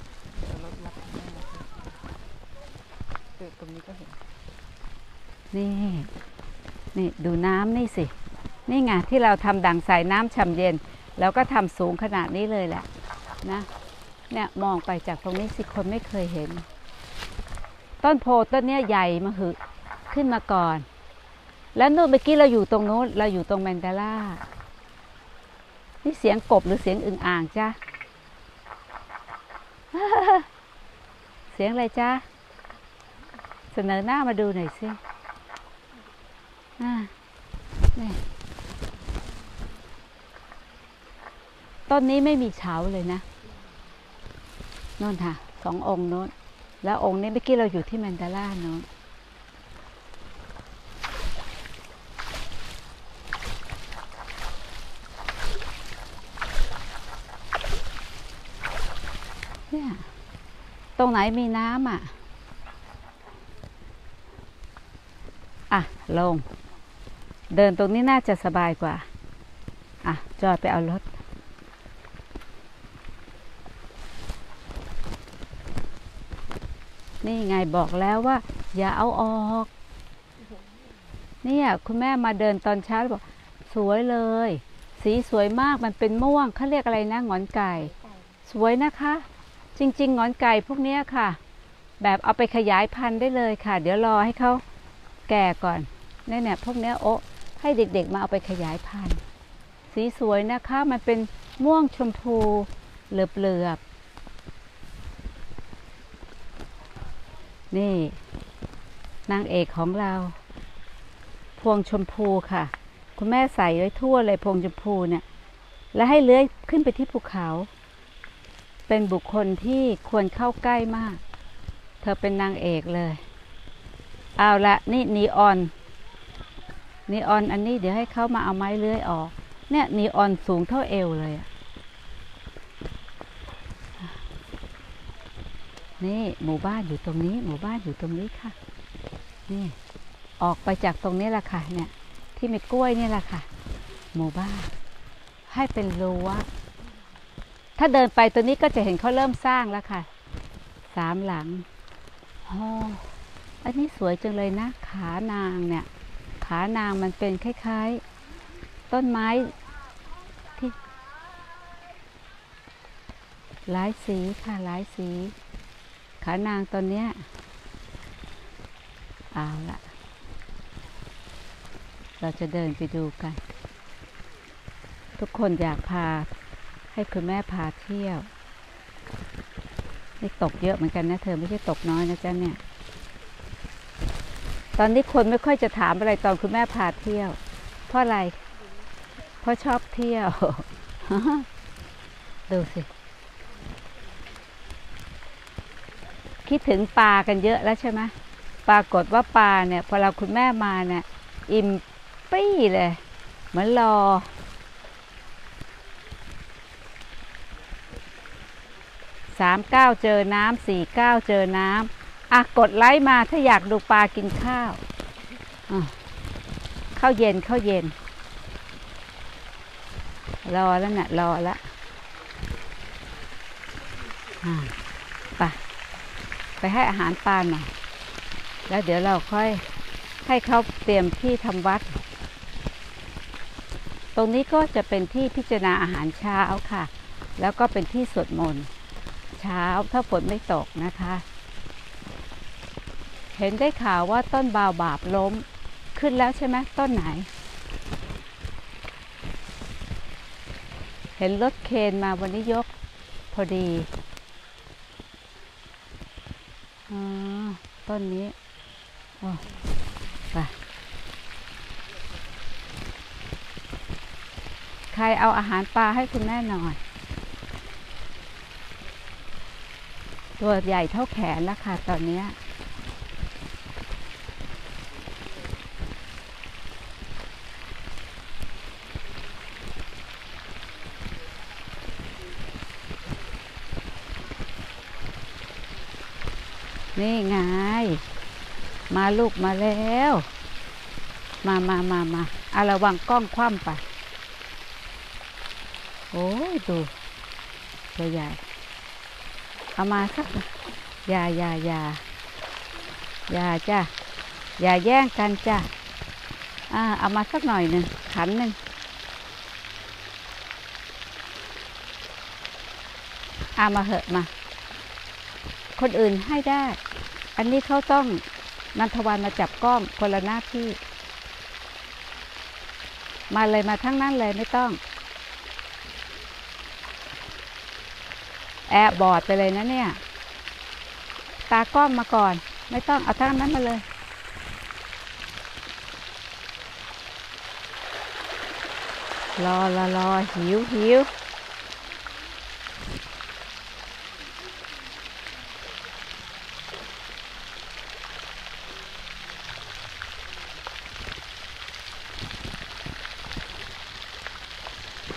Speaker 1: นี่นี่ดูน้ำนี่สินี่ไงที่เราทำดั่งสายน้ำฉ่ำเย็นแล้วก็ทำสูงขนาดนี้เลยแหละนะเนี่ยมองไปจากตรงนี้สิคนไม่เคยเห็นต้นโพต้นเนี้ยใหญ่มาหึขึ้นมาก่อนแล้วนู่นเมื่อกี้เราอยู่ตรงโน้นเราอยู่ตรงแมนดาล่านี่เสียงกบหรือเสียงอึ่งอ่างจ้า เสียงอะไรจ้าเสนอหน้ามาดูหน่อยสินี่ต้นนี้ไม่มีเฉาเลยนะโน่นค่ะสององค์โน้นแล้วองค์นี้เมื่อกี้เราอยู่ที่แมนดาล่าโน้นเนี่ยตรงไหนมีน้ำอ่ะอ่ะลงเดินตรงนี้น่าจะสบายกว่าอ่ะจอดไปเอารถนี่ไงบอกแล้วว่าอย่าเอาออกเนี่ยคุณแม่มาเดินตอนเช้าบอกสวยเลยสีสวยมากมันเป็นม่วงเขาเรียกอะไรนะหงอนไก่สวยนะคะจริงๆหงอนไก่พวกนี้ค่ะแบบเอาไปขยายพันธุ์ได้เลยค่ะเดี๋ยวรอให้เขาแก่ก่อนเนี่ยเนี่ยพวกนี้โอ้ให้เด็กๆมาเอาไปขยายพันธุ์สีสวยนะคะมันเป็นม่วงชมพูเหลือบๆนี่นางเอกของเราพวงชมพูค่ะคุณแม่ใส่ไว้ทั่วเลยพวงชมพูเนี่ยและให้เลื้อยขึ้นไปที่ภูเขาเป็นบุคคลที่ควรเข้าใกล้มากเธอเป็นนางเอกเลยเอาละนี่นีออนนีออนอันนี้เดี๋ยวให้เขามาเอาไม้เลื้อยออกเนี่ยนีออนสูงเท่าเอวเลยนี่หมู่บ้านอยู่ตรงนี้หมู่บ้านอยู่ตรงนี้ค่ะนี่ออกไปจากตรงนี้แหละค่ะเนี่ยที่มีกล้วยนี่แหละค่ะหมู่บ้านให้เป็นรั้วถ้าเดินไปตัวนี้ก็จะเห็นเขาเริ่มสร้างแล้วค่ะสามหลังอ๋ออันนี้สวยจังเลยนะขานางเนี่ยขานางมันเป็นคล้ายๆต้นไม้ที่หลายสีค่ะหลายสีขานางตอนเนี้ยเอาละเราจะเดินไปดูกันทุกคนอยากพาให้คุณแม่พาเที่ยวนี่ตกเยอะเหมือนกันนะเธอไม่ใช่ตกน้อยนะจ๊ะเนี่ยตอนนี้คนไม่ค่อยจะถามอะไรตอนคุณแม่พาเที่ยวเพราะอะไรเพราะชอบเที่ยว ดูสิคิดถึงปลากันเยอะแล้วใช่ไหมปรากฏว่าปลาเนี่ยพอเราคุณแม่มาเนี่ยอิ่มปี้เลยเหมือนรอสามเก้าเจอน้ำสี่เก้าเจอน้ำอ่ะกดไลค์มาถ้าอยากดูปลากินข้าวข้าวเย็นข้าวเย็นรอแล้วเนี่ยรอแล้วไปไปให้อาหารปลาหน่อยแล้วเดี๋ยวเราค่อยให้เขาเตรียมที่ทำวัดตรงนี้ก็จะเป็นที่พิจารณาอาหารเช้าค่ะแล้วก็เป็นที่สวดมนต์เช้าถ้าฝนไม่ตกนะคะเห็นได้ข่าวว่าต้นบาวบาปล้มขึ้นแล้วใช่ไหมต้นไหนเห็นรถเคนมาวันนี้ยกพอดีอ๋อต้นนี้โอ้ไปใครเอาอาหารปลาให้คุณแม่หน่อยตัวใหญ่เท่าแขนแล้วค่ะตอนนี้นี่ไงมาลูกมาแล้วมามามามาเอาระวังกล้องคว่ำไปโอ้ยดูตัวใหญ่เอามาสักอย่าอย่าอย่าอย่าจ้ะอย่าแย่งกันจ้ะอ่าเอามาสักหน่อยหนึ่งขันหนึ่งเอามาเหอะมาคนอื่นให้ได้อันนี้เขาต้องนันทวันมาจับกล้องคนละหน้าที่มาเลยมาทั้งนั้นเลยไม่ต้องแอบบอดไปเลยนะเนี่ยตากล้องมาก่อนไม่ต้องเอาทั้งนั้นมาเลยรอรอรอหิวหิว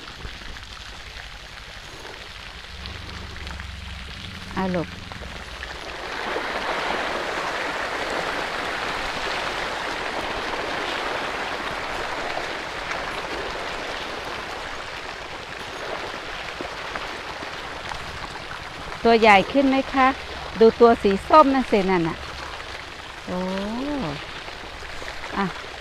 Speaker 1: อาลูกตัวใหญ่ขึ้นไหมคะดูตัวสีส้มนั่นสินั่นน่ะโอ้อะ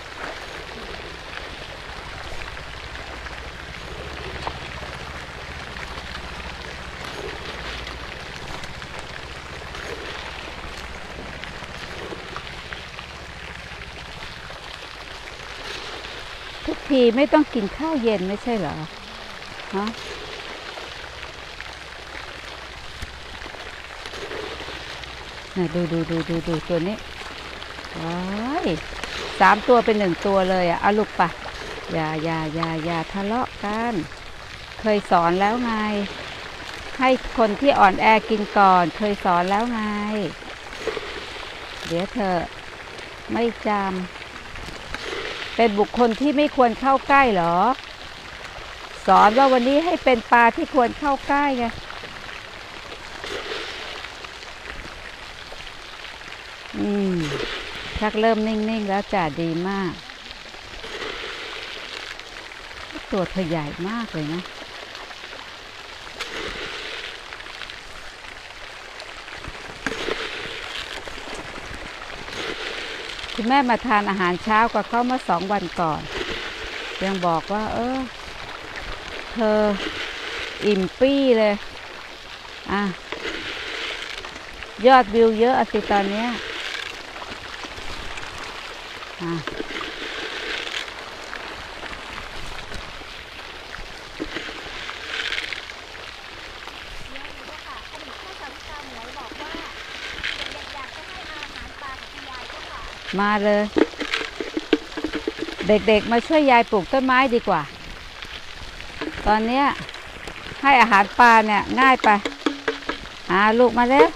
Speaker 1: ทุกทีไม่ต้องกินข้าวเย็นไม่ใช่เหรอฮะน่ะดูดูดูดูดูตัวนี้ว้ายสามตัวเป็นหนึ่งตัวเลยอ่ะเอาลูกปะอย่าอย่าอย่าอย่าทะเลาะกันเคยสอนแล้วไงให้คนที่อ่อนแอกินก่อนเคยสอนแล้วไงเดี๋ยวเธอไม่จำเป็นบุคคลที่ไม่ควรเข้าใกล้เหรอสอนว่าวันนี้ให้เป็นปลาที่ควรเข้าใกล้ไงอืมชักเริ่มนิ่งๆแล้วจ่าดีมากตัวเธอใหญ่มากเลยนะคุณแม่มาทานอาหารเช้ากับเขาเมื่อสองวันก่อนยังบอกว่าเออเธออิ่มปี้เลยอ่ะยอดวิวเยอะสิตอนเนี้ยอ่ะมาเลยเด็กๆมาช่วยยายปลูกต้นไม้ดีกว่าตอนนี้ให้อาหารปลาเนี่ยง่ายไปอ่าลูกมาแล้ว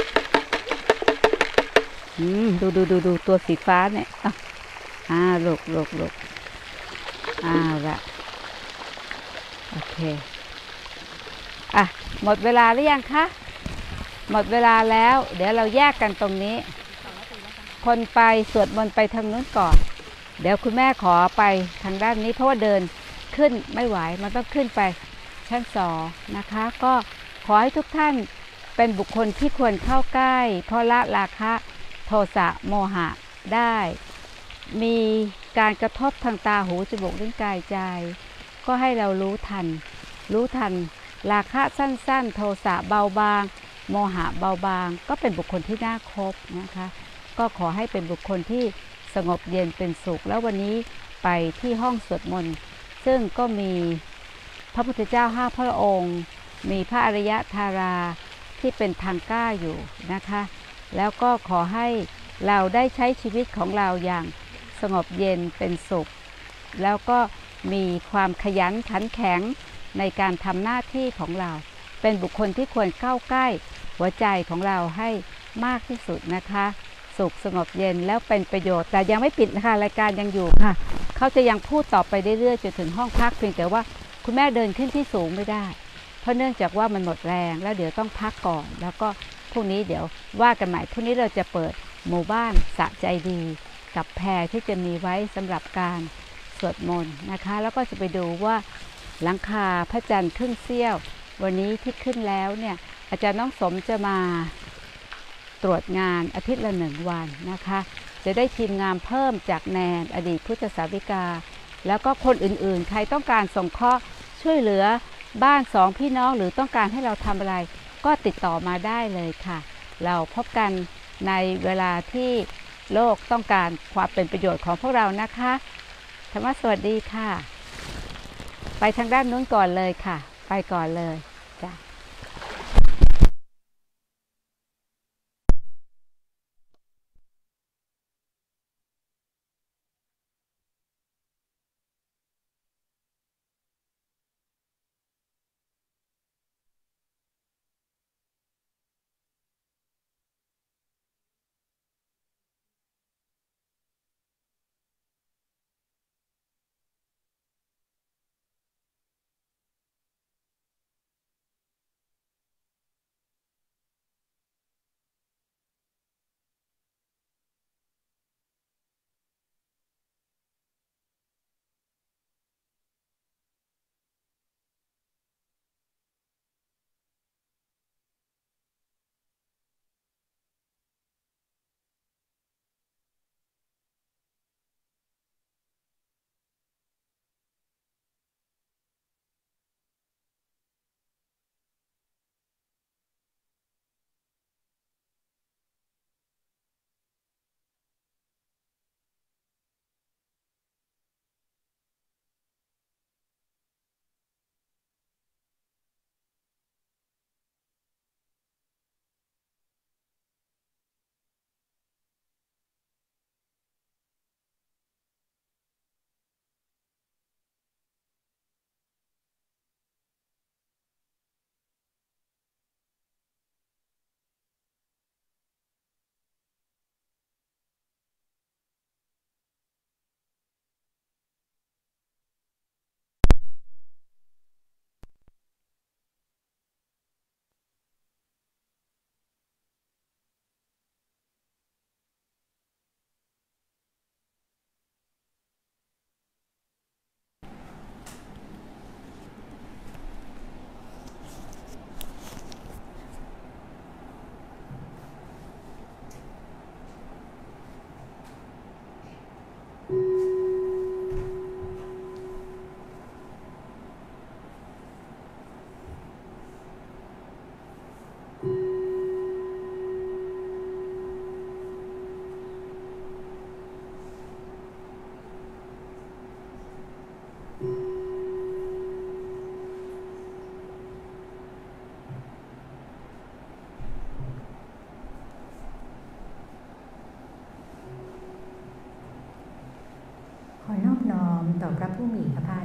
Speaker 1: อืมดูดูดูดูตัวสีฟ้าเนี่ยอ่าลูกลูกลูกอ่าละโอเคอ่ะหมดเวลาหรือยังคะหมดเวลาแล้วเดี๋ยวเราแยกกันตรงนี้คนไปสวดมนต์ไปทางนู้นก่อนเดี๋ยวคุณแม่ขอไปทางด้านนี้เพราะว่าเดินขึ้นไม่ไหวมันต้องขึ้นไปชั้นสองนะคะก็ขอให้ทุกท่านเป็นบุคคลที่ควรเข้าใกล้เพราะละราคะโทสะโมหะได้มีการกระทบทางตาหูจมูกลิ้นกายใจก็ให้เรารู้ทันรู้ทันราคะสั้นๆโทสะเบาบางโมหะเบาบางก็เป็นบุคคลที่น่าคบนะคะก็ขอให้เป็นบุคคลที่สงบเย็นเป็นสุขแล้ววันนี้ไปที่ห้องสวดมนต์ซึ่งก็มีพระพุทธเจ้าห้าพระองค์มีพระอริยธาราที่เป็นทางกล้าอยู่นะคะแล้วก็ขอให้เราได้ใช้ชีวิตของเราอย่างสงบเย็นเป็นสุขแล้วก็มีความขยันขันแข็งในการทำหน้าที่ของเราเป็นบุคคลที่ควรเข้าใกล้หัวใจของเราให้มากที่สุดนะคะสุขสงบเย็นแล้วเป็นประโยชน์แต่ยังไม่ปิดนะคะรายการยังอยู่ค่ะเขาจะยังพูดต่อไปเรื่อยๆจนถึงห้องพักเพียงแต่ว่าคุณแม่เดินขึ้นที่สูงไม่ได้เพราะเนื่องจากว่ามันหมดแรงแล้วเดี๋ยวต้องพักก่อนแล้วก็พรุ่งนี้เดี๋ยวว่ากันใหม่พรุ่งนี้เราจะเปิดหมู่บ้านสะใจดีกับแพรที่จะมีไว้สำหรับการสวดมนต์นะคะแล้วก็จะไปดูว่าหลังคาพระจันทร์ครึ่งเสี้ยววันนี้ที่ขึ้นแล้วเนี่ยอาจารย์น้องสมจะมาตรวจงานอาทิตย์ละหนึ่งวันนะคะจะได้ทีมงานเพิ่มจากแนนอดีตพุทธสาวิกาแล้วก็คนอื่นๆใครต้องการส่งเคราะห์ช่วยเหลือบ้านสองพี่น้องหรือต้องการให้เราทำอะไรก็ติดต่อมาได้เลยค่ะเราพบกันในเวลาที่โลกต้องการความเป็นประโยชน์ของพวกเรานะคะธรรมะสวัสดีค่ะไปทางด้านนู้นก่อนเลยค่ะไปก่อนเลยจ้ะ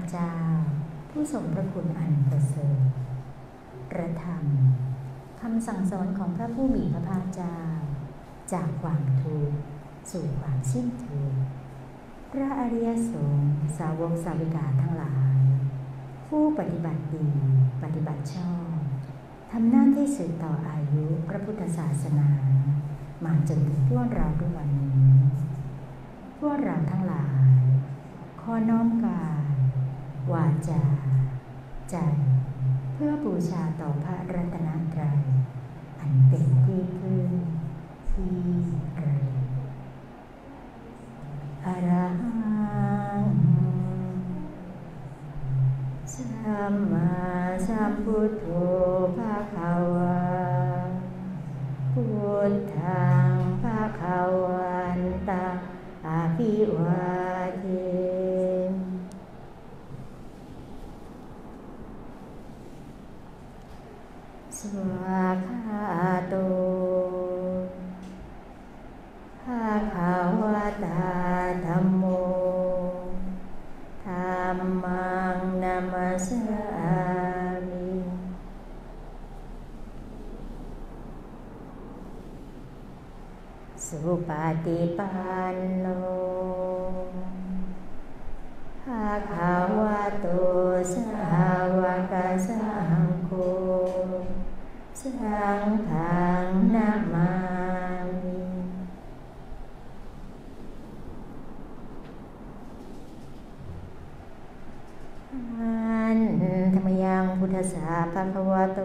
Speaker 3: เจ้าผู้ทรงพระคุณอันประเสริฐประธรรมคำสั่งสอนของพระผู้มีพระภาคเจ้าจากความทุกข์สู่ความสิ้นทุกข์พระอริยสงฆ์สาวกสาวิกาทั้งหลายผู้ปฏิบัติดีปฏิบัติชอบทำหน้าที่สืบต่ออายุพระพุทธศาสนามาจนถึงพวกเราทุกวันนี้พวกเราทั้งหลายขอน้อมกายวาจาใจเพื่อบูชาต่อพระรัตนตรัยอันเป็นที่พึ่งที่ระลึกอะระหังสัมมาสัมพุทโธภะคะวะพุทธังภะคะวันตังอะภิวาเทสวากขาโตภะคะวะตาธัมโมธัมมังนัมมัสสามิสุปฏิปันโนภะคะวะโตสาวกสังโฆสังฆังนะมามิอันธรรมยังพุทธสาภะคะวะโต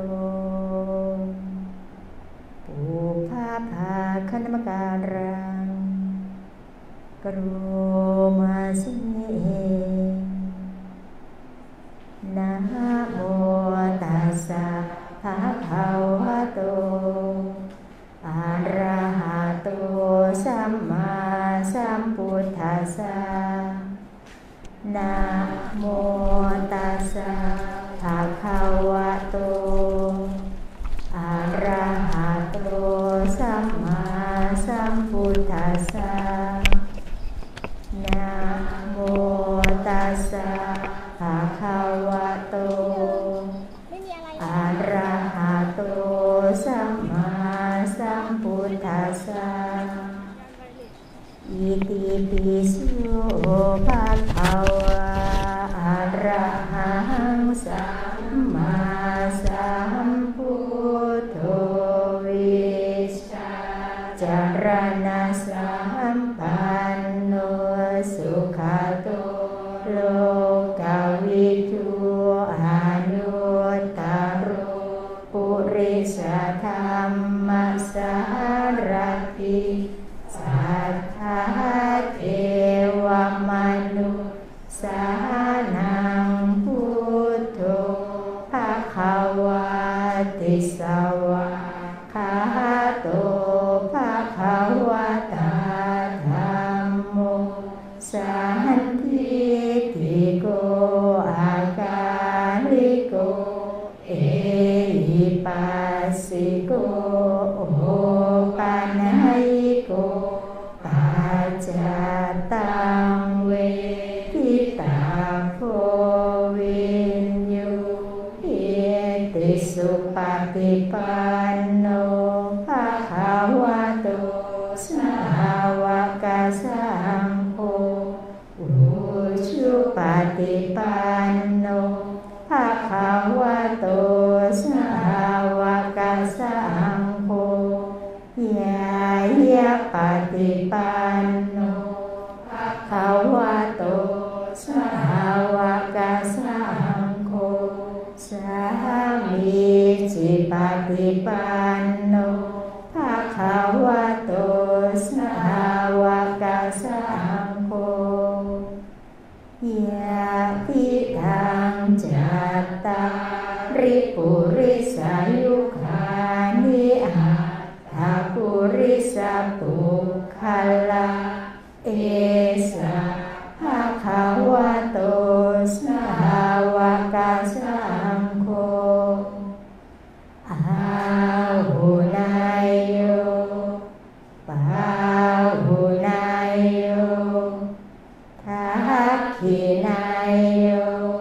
Speaker 3: ปุพพาภาคณมการังกรุมาสินะโมตัสสะภะคะวะโตอะระหะโตสัมมาสัมพุทธัสสะนะโมตัสสะภะคะวะโตอะระหะโตสัมมาสัมพุทธัสสะนะโมตัสสะภะคะวะโตอะระหะโตสัมมาสัมพุทธัสสะอิติปิโสภะคะวะอะระหังสัมมาสัมพุทโธวิชชาจารณะสัมปันโนสุขโตโลกวิทูอานุตตโรปุริสธรรมสารถิสัทธาเทวมนุสานังพุทโธภะคะวะติสวะคาโตภะคะวะตาธัมโมสันทิติโกอาการิโกเอหิปัสสิโกโอปานัยโกปัจจตังเวทิตาโพวินยูเอติสุปฏิปันโนภะคะวะโตสาวกสังโฆอุชุปฏิปันโนภะคะวะโตสาวกสังโฆยายะปฏิปันโนภะคะวะโตสาวกสังโฆสามีจิปฏิปันโนภะคะวะโตสาวกสังโฆยะติทังจัตตาริปุริสายุขานิอัตถปุริสปุคละ เอสะภะคะวะโตสาวกสังโฆอาหุนายโยปาหุนายโยทักขินายโย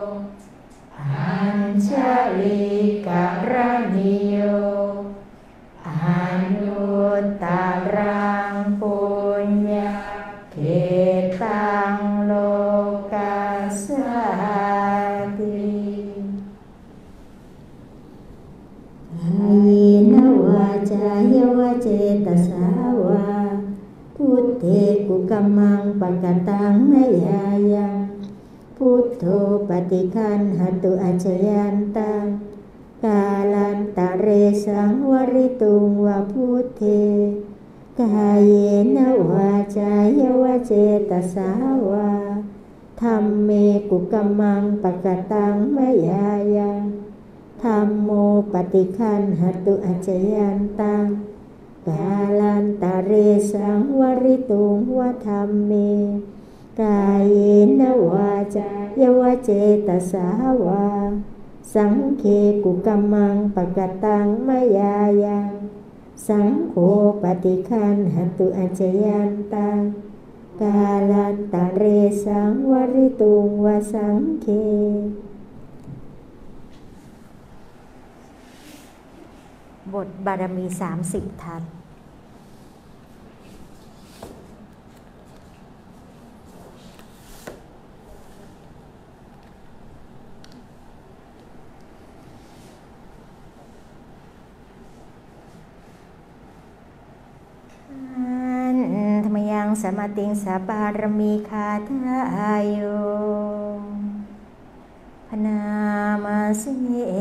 Speaker 3: ชลิกรณิโยอนุตตรังปุญญเขตังโลกัสสติอายินวาจายวเจตสาวาพุทเทกุกัมมังปะกตังนยายังพุทโธปฏิคันหตุอัจฉยันตังกาลันตะเรสังวริตุงวะพุทเทกายเยนวาจายวเจตสาวาธัมเมกุกัมมังปะกตังมยายังธัมโมปฏิคันหตุอัจฉยันตังกาลันตะเรสังวริตุงวะธัมเมกายเยนวาจายวเจตสาวาสังเคกุกัมมังปะกตังมยายังสังโฆปฏิคันหตุอัจฉยันตังกาลันตะเรสังวริตุงวะสังเคบทบารมีสามสิบทัศธรรมยังสมาติงสาปารมีคาทายโยพนามาสิ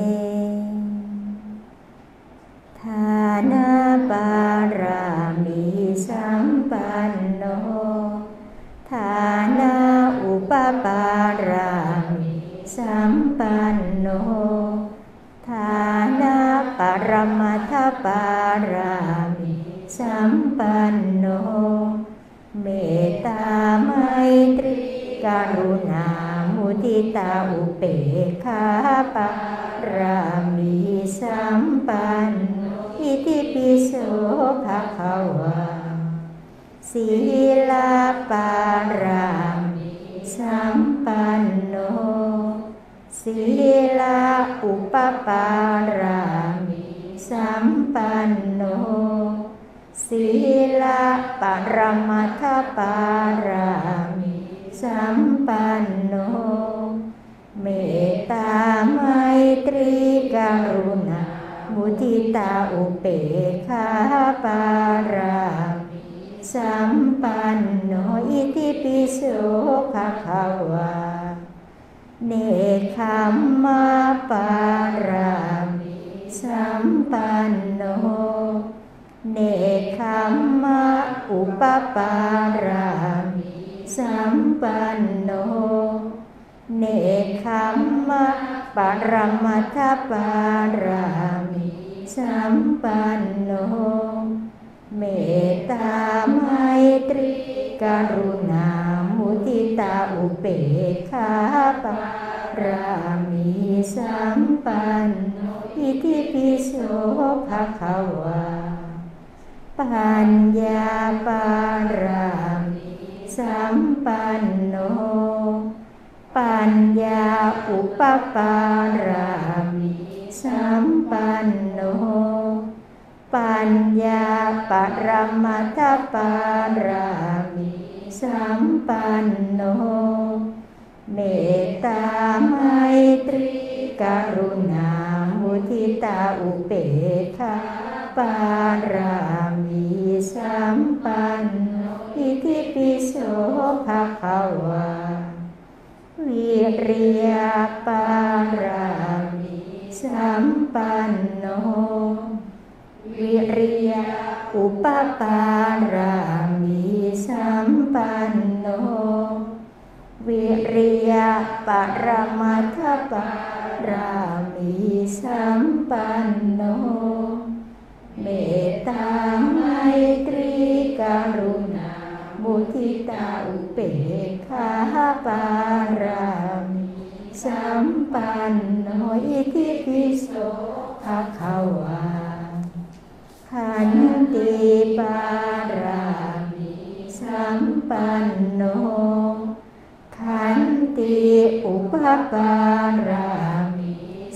Speaker 3: ทานาปารามีสัมปันโนทานาอุปปารามีสัมปันโนทานาปรมัตถปารามีสัมปันโนเมตตาไมตรีกรุณามุทิตาอุเบกขาปารามีสัมปันโนอิติปิโสภะคะวะศีลปารามีสัมปันโนศีลอุปปารามีสัมปันโนศีลปรมัตถปารามีสัมปันโนเมตตาไมตรีกรุณามุทิตาอุเบกขาปารามีสัมปันโนอิติปิโสภะคะวะเนคขมมะปารามีสัมปันโนเนคขมมะอุปปารามีสัมปันโนเนคขมมะปรมัตถปารามีสัมปันโนเมตตาไมตรีกรุณามุทิตาอุเบกขาปารามีสัมปันโนอิติปิโสภะคะวะปัญญาปารามีสัมปันโนปัญญาอุปปารามีสัมปันโนปัญญาปรมัตถปารามีสัมปันโนเมตตาไมตรีกรุณามุทิตาอุเบกขาปารามีสัมปันโนอิติปิโสภะคะวะวิริยปารามีสัมปันโนวิริยอุปปารามีสัมปันโนวิริยปรมัตถปารามีสัมปันโนเมตตาไมตรีกรุณามุทิตาอุเบกขาปารามีสัมปันโนอิติปิโสภะคะวะขันติปารามีสัมปันโนขันติอุปปารามี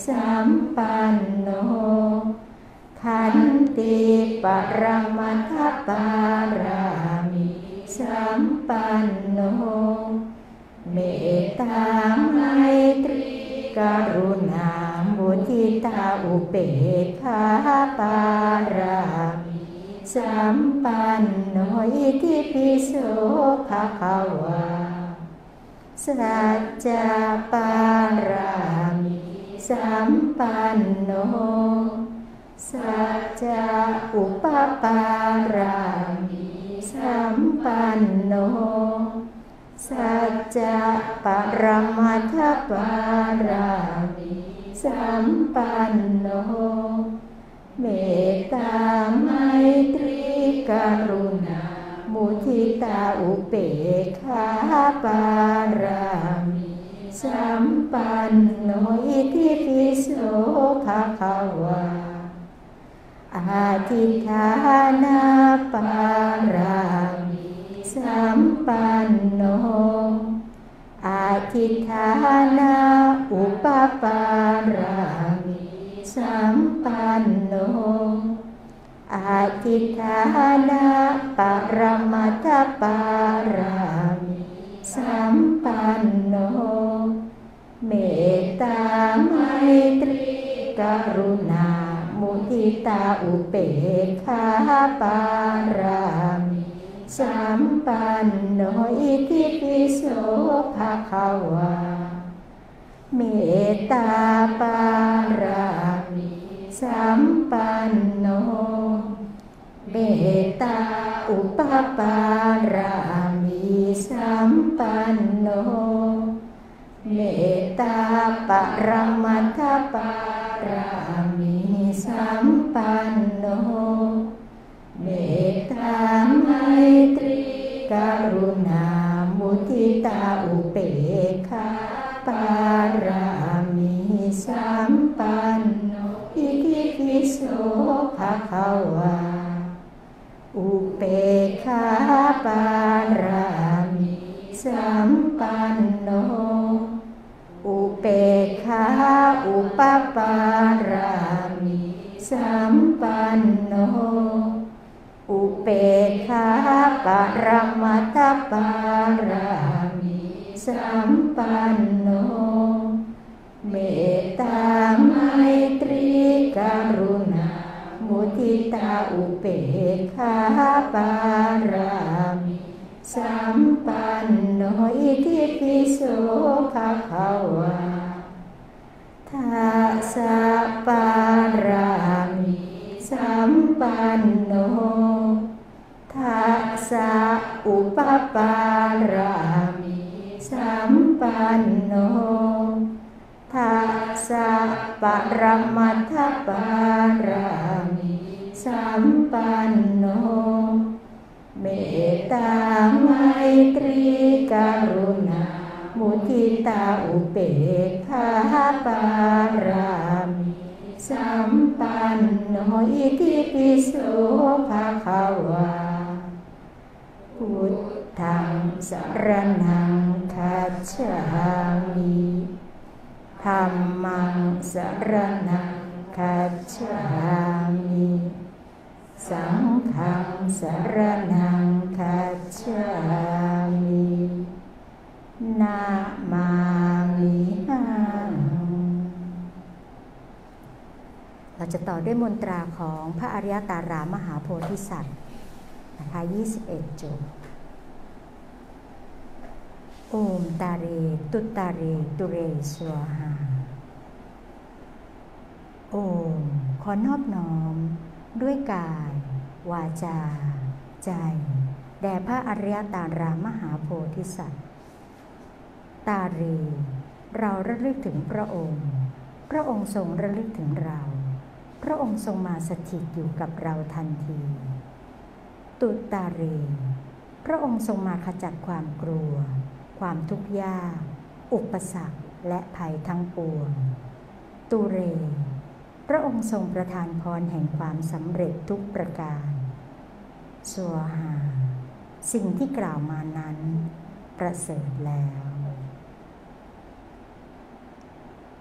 Speaker 3: สัมปันโนขันติปรมัตถปารามิสัมปันโนเมตตาไมตรีกรุณามุทิตาอุเบกขาปารามิสัมปันโนอิติปิโสภะคะวาสัจจะปารามิสัมปันโนสัจจะอุปปารามิสัมปันโนสัจจะปรมัตถปารามิสัมปันโนเมตตาไมตรีกรุณามุทิตาอุเบกขาปารามิสัมปันโนอิติปิโสภะคะวาอาทิฏฐานาปารามิสัมปันโนอาทิฏฐานาอุปปารามิสัมปันโนอาทิฏฐานาปรมัตถปารามิสัมปันโนเมตตาไมตรีกรุณามุทิตาอุเบกขาปารามิสัมปันโนอิติปิโสภะคะวาเมตตาปารามิสัมปันโนเมตตาอุปปารามิสัมปันโนเมตตาปรมัตถปารามิสัมปันโนเมตตาไมตรีกรุณามุทิตาอุเบกขาปารามิสัมปันโนอิติปิโสภะคะวาอุเบกขาปารามิสัมปันโนอุเบกขาอุปปารามิสัมปันโนอุเบกขาปรมัตถปารามิสัมปันโนเมตตาไมตรีกรุณามุทิตาอุเบกขาปารามิสัมปันโนอิติปิโสภะคะวาทัสสะปารามิสัมปันโนทัสสะอุปปารามิสัมปันโนทัสสะปรมัตถปารามิสัมปันโนเมตตาไมตรีกรุณามุทิตาอุเบกขาปารามิสัมปันโนอิติปิโสภะคะวาพุทธังสรณังคัจฉามิธัมมังสรณังคัจฉามิสังฆังสรณังคัจฉามินะมามิหังเราจะต่อด้วยมนตราของพระอริยตารามหาโพธิสัตว์นะคะยี่สิบเอ็ดจบโอมตาเรตุตาเรตุเรสวาหาโอมขอนอบน้อมด้วยกายวาจาใจแด่พระอริยตารามหาโพธิสัตว์ตาเรเราระลึกถึงพระองค์พระองค์ทรงระลึกถึงเราพระองค์ทรงมาสถิตอยู่กับเราทันทีตุตาเรพระองค์ทรงมาขจัดความกลัวความทุกข์ยากอุปสรรคและภัยทั้งปวงตุเรพระองค์ทรงประทานพรแห่งความสำเร็จทุกประการสวาหาสิ่งที่กล่าวมานั้นประเสริฐแล้วโ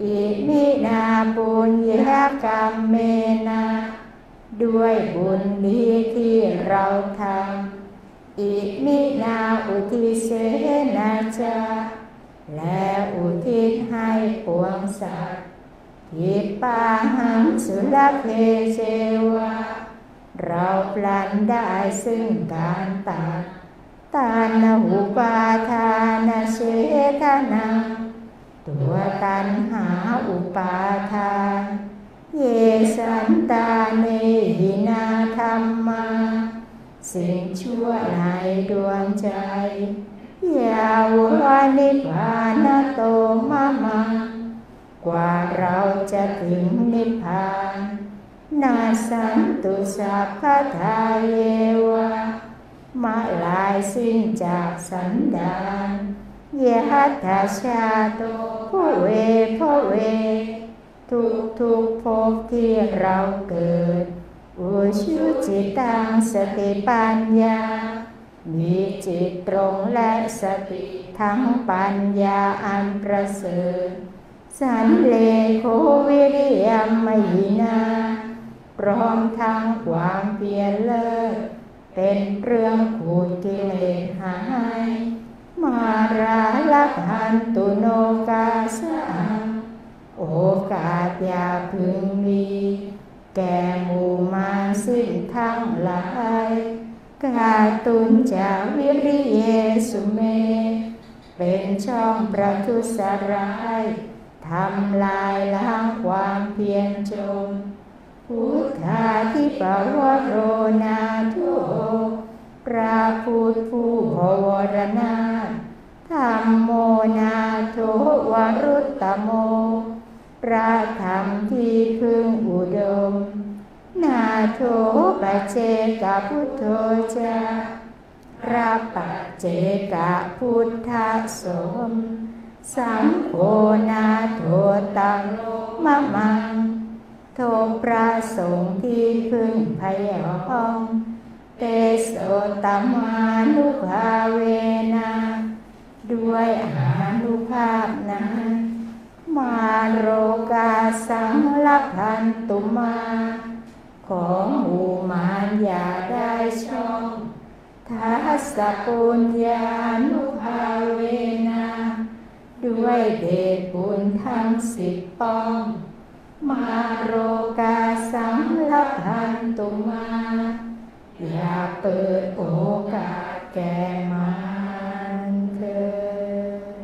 Speaker 3: อิมินาปุญญกรรมเมนะด้วยบุญดีที่เราทำอิมินาอุทิเสนาจาและอุทิศให้ปวงสัตว์ทิปาหังสุลเพเชวะเราพลันได้ซึ่งการตัดตานะหุปาทานะเชทนาตัวตัณหาอุปาทานเยสันตาเนหินาธรรมาสิ่งชั่วในดวงใจยาวานิพพานโตมะมังกว่าเราจะถึงนิพพานนาสันตุสัพพทาเยวะมาลายสิ้นจากสันดานยะถาชาโตผู้เวผู้เวทุกทุกภพที่เราเกิดอุชุจิตังสติปัญญามีจิตตรงและสติทั้งปัญญาอันประเสริฐสันเลโควิริยมหินาพร้อมทั้งความเพียรเลิศเป็นเรื่องขูดกิเลสหายมาราลัพันตุโนกาสะโอกาสอย่าพึงมีแก่หมู่มารสิ้นทั้งหลายกาตุนจาวิริเยสุเมเป็นช่องประทุษร้ายทำลายล้างความเพียรชมพุทธาธิปวโรนาทุพระพุทธผู้ภวรนาถธัมโมนาโถวรุตตโมพระธรรมที่พึงอุดมนาโถปัจเจกพุทโธจาพระปัจเจกพุทธสมสังโฆนาโถตังมะมังโทพระสงฆ์ที่พึงพยองเตโสตมานุภาเวนะด้วยอานุภาพนั้นมาโรกาสังลักขันตุมาของหมู่มารอย่าได้ช่องทัสสะปุญญานุภาเวนะด้วยเดชบุญทั้งสิบป้องมาโรกาสังลักขันตุมาอย่าเปิดโอกาสแก่มารเถิด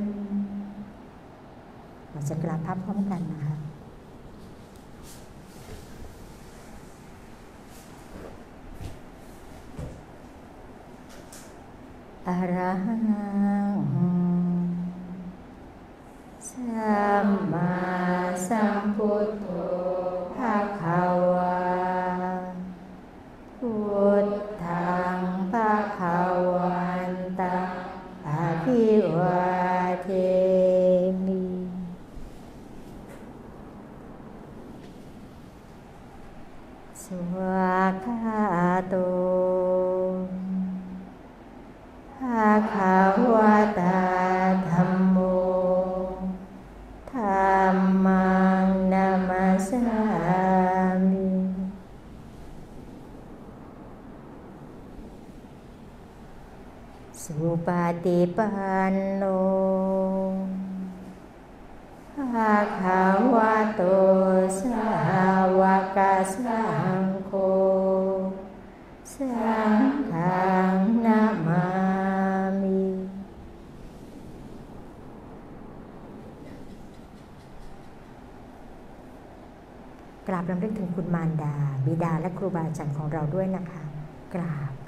Speaker 3: เราจะกราบพระพร้อมกันนะคะอะระหังสัมมาสัมพุทโธภะคะวาพุทธังภะคะวันตังอะภิวาเทมิสวากขาโตภะคะวะตาธัมโมธัมมังนามัสสามิสุปฏิปันโนภะคะวะโตสาวกสังโฆสังฆังนามามิกราบรำลึกถึงคุณมารดาบิดาและครูบาอาจารย์ของเราด้วยนะคะกราบ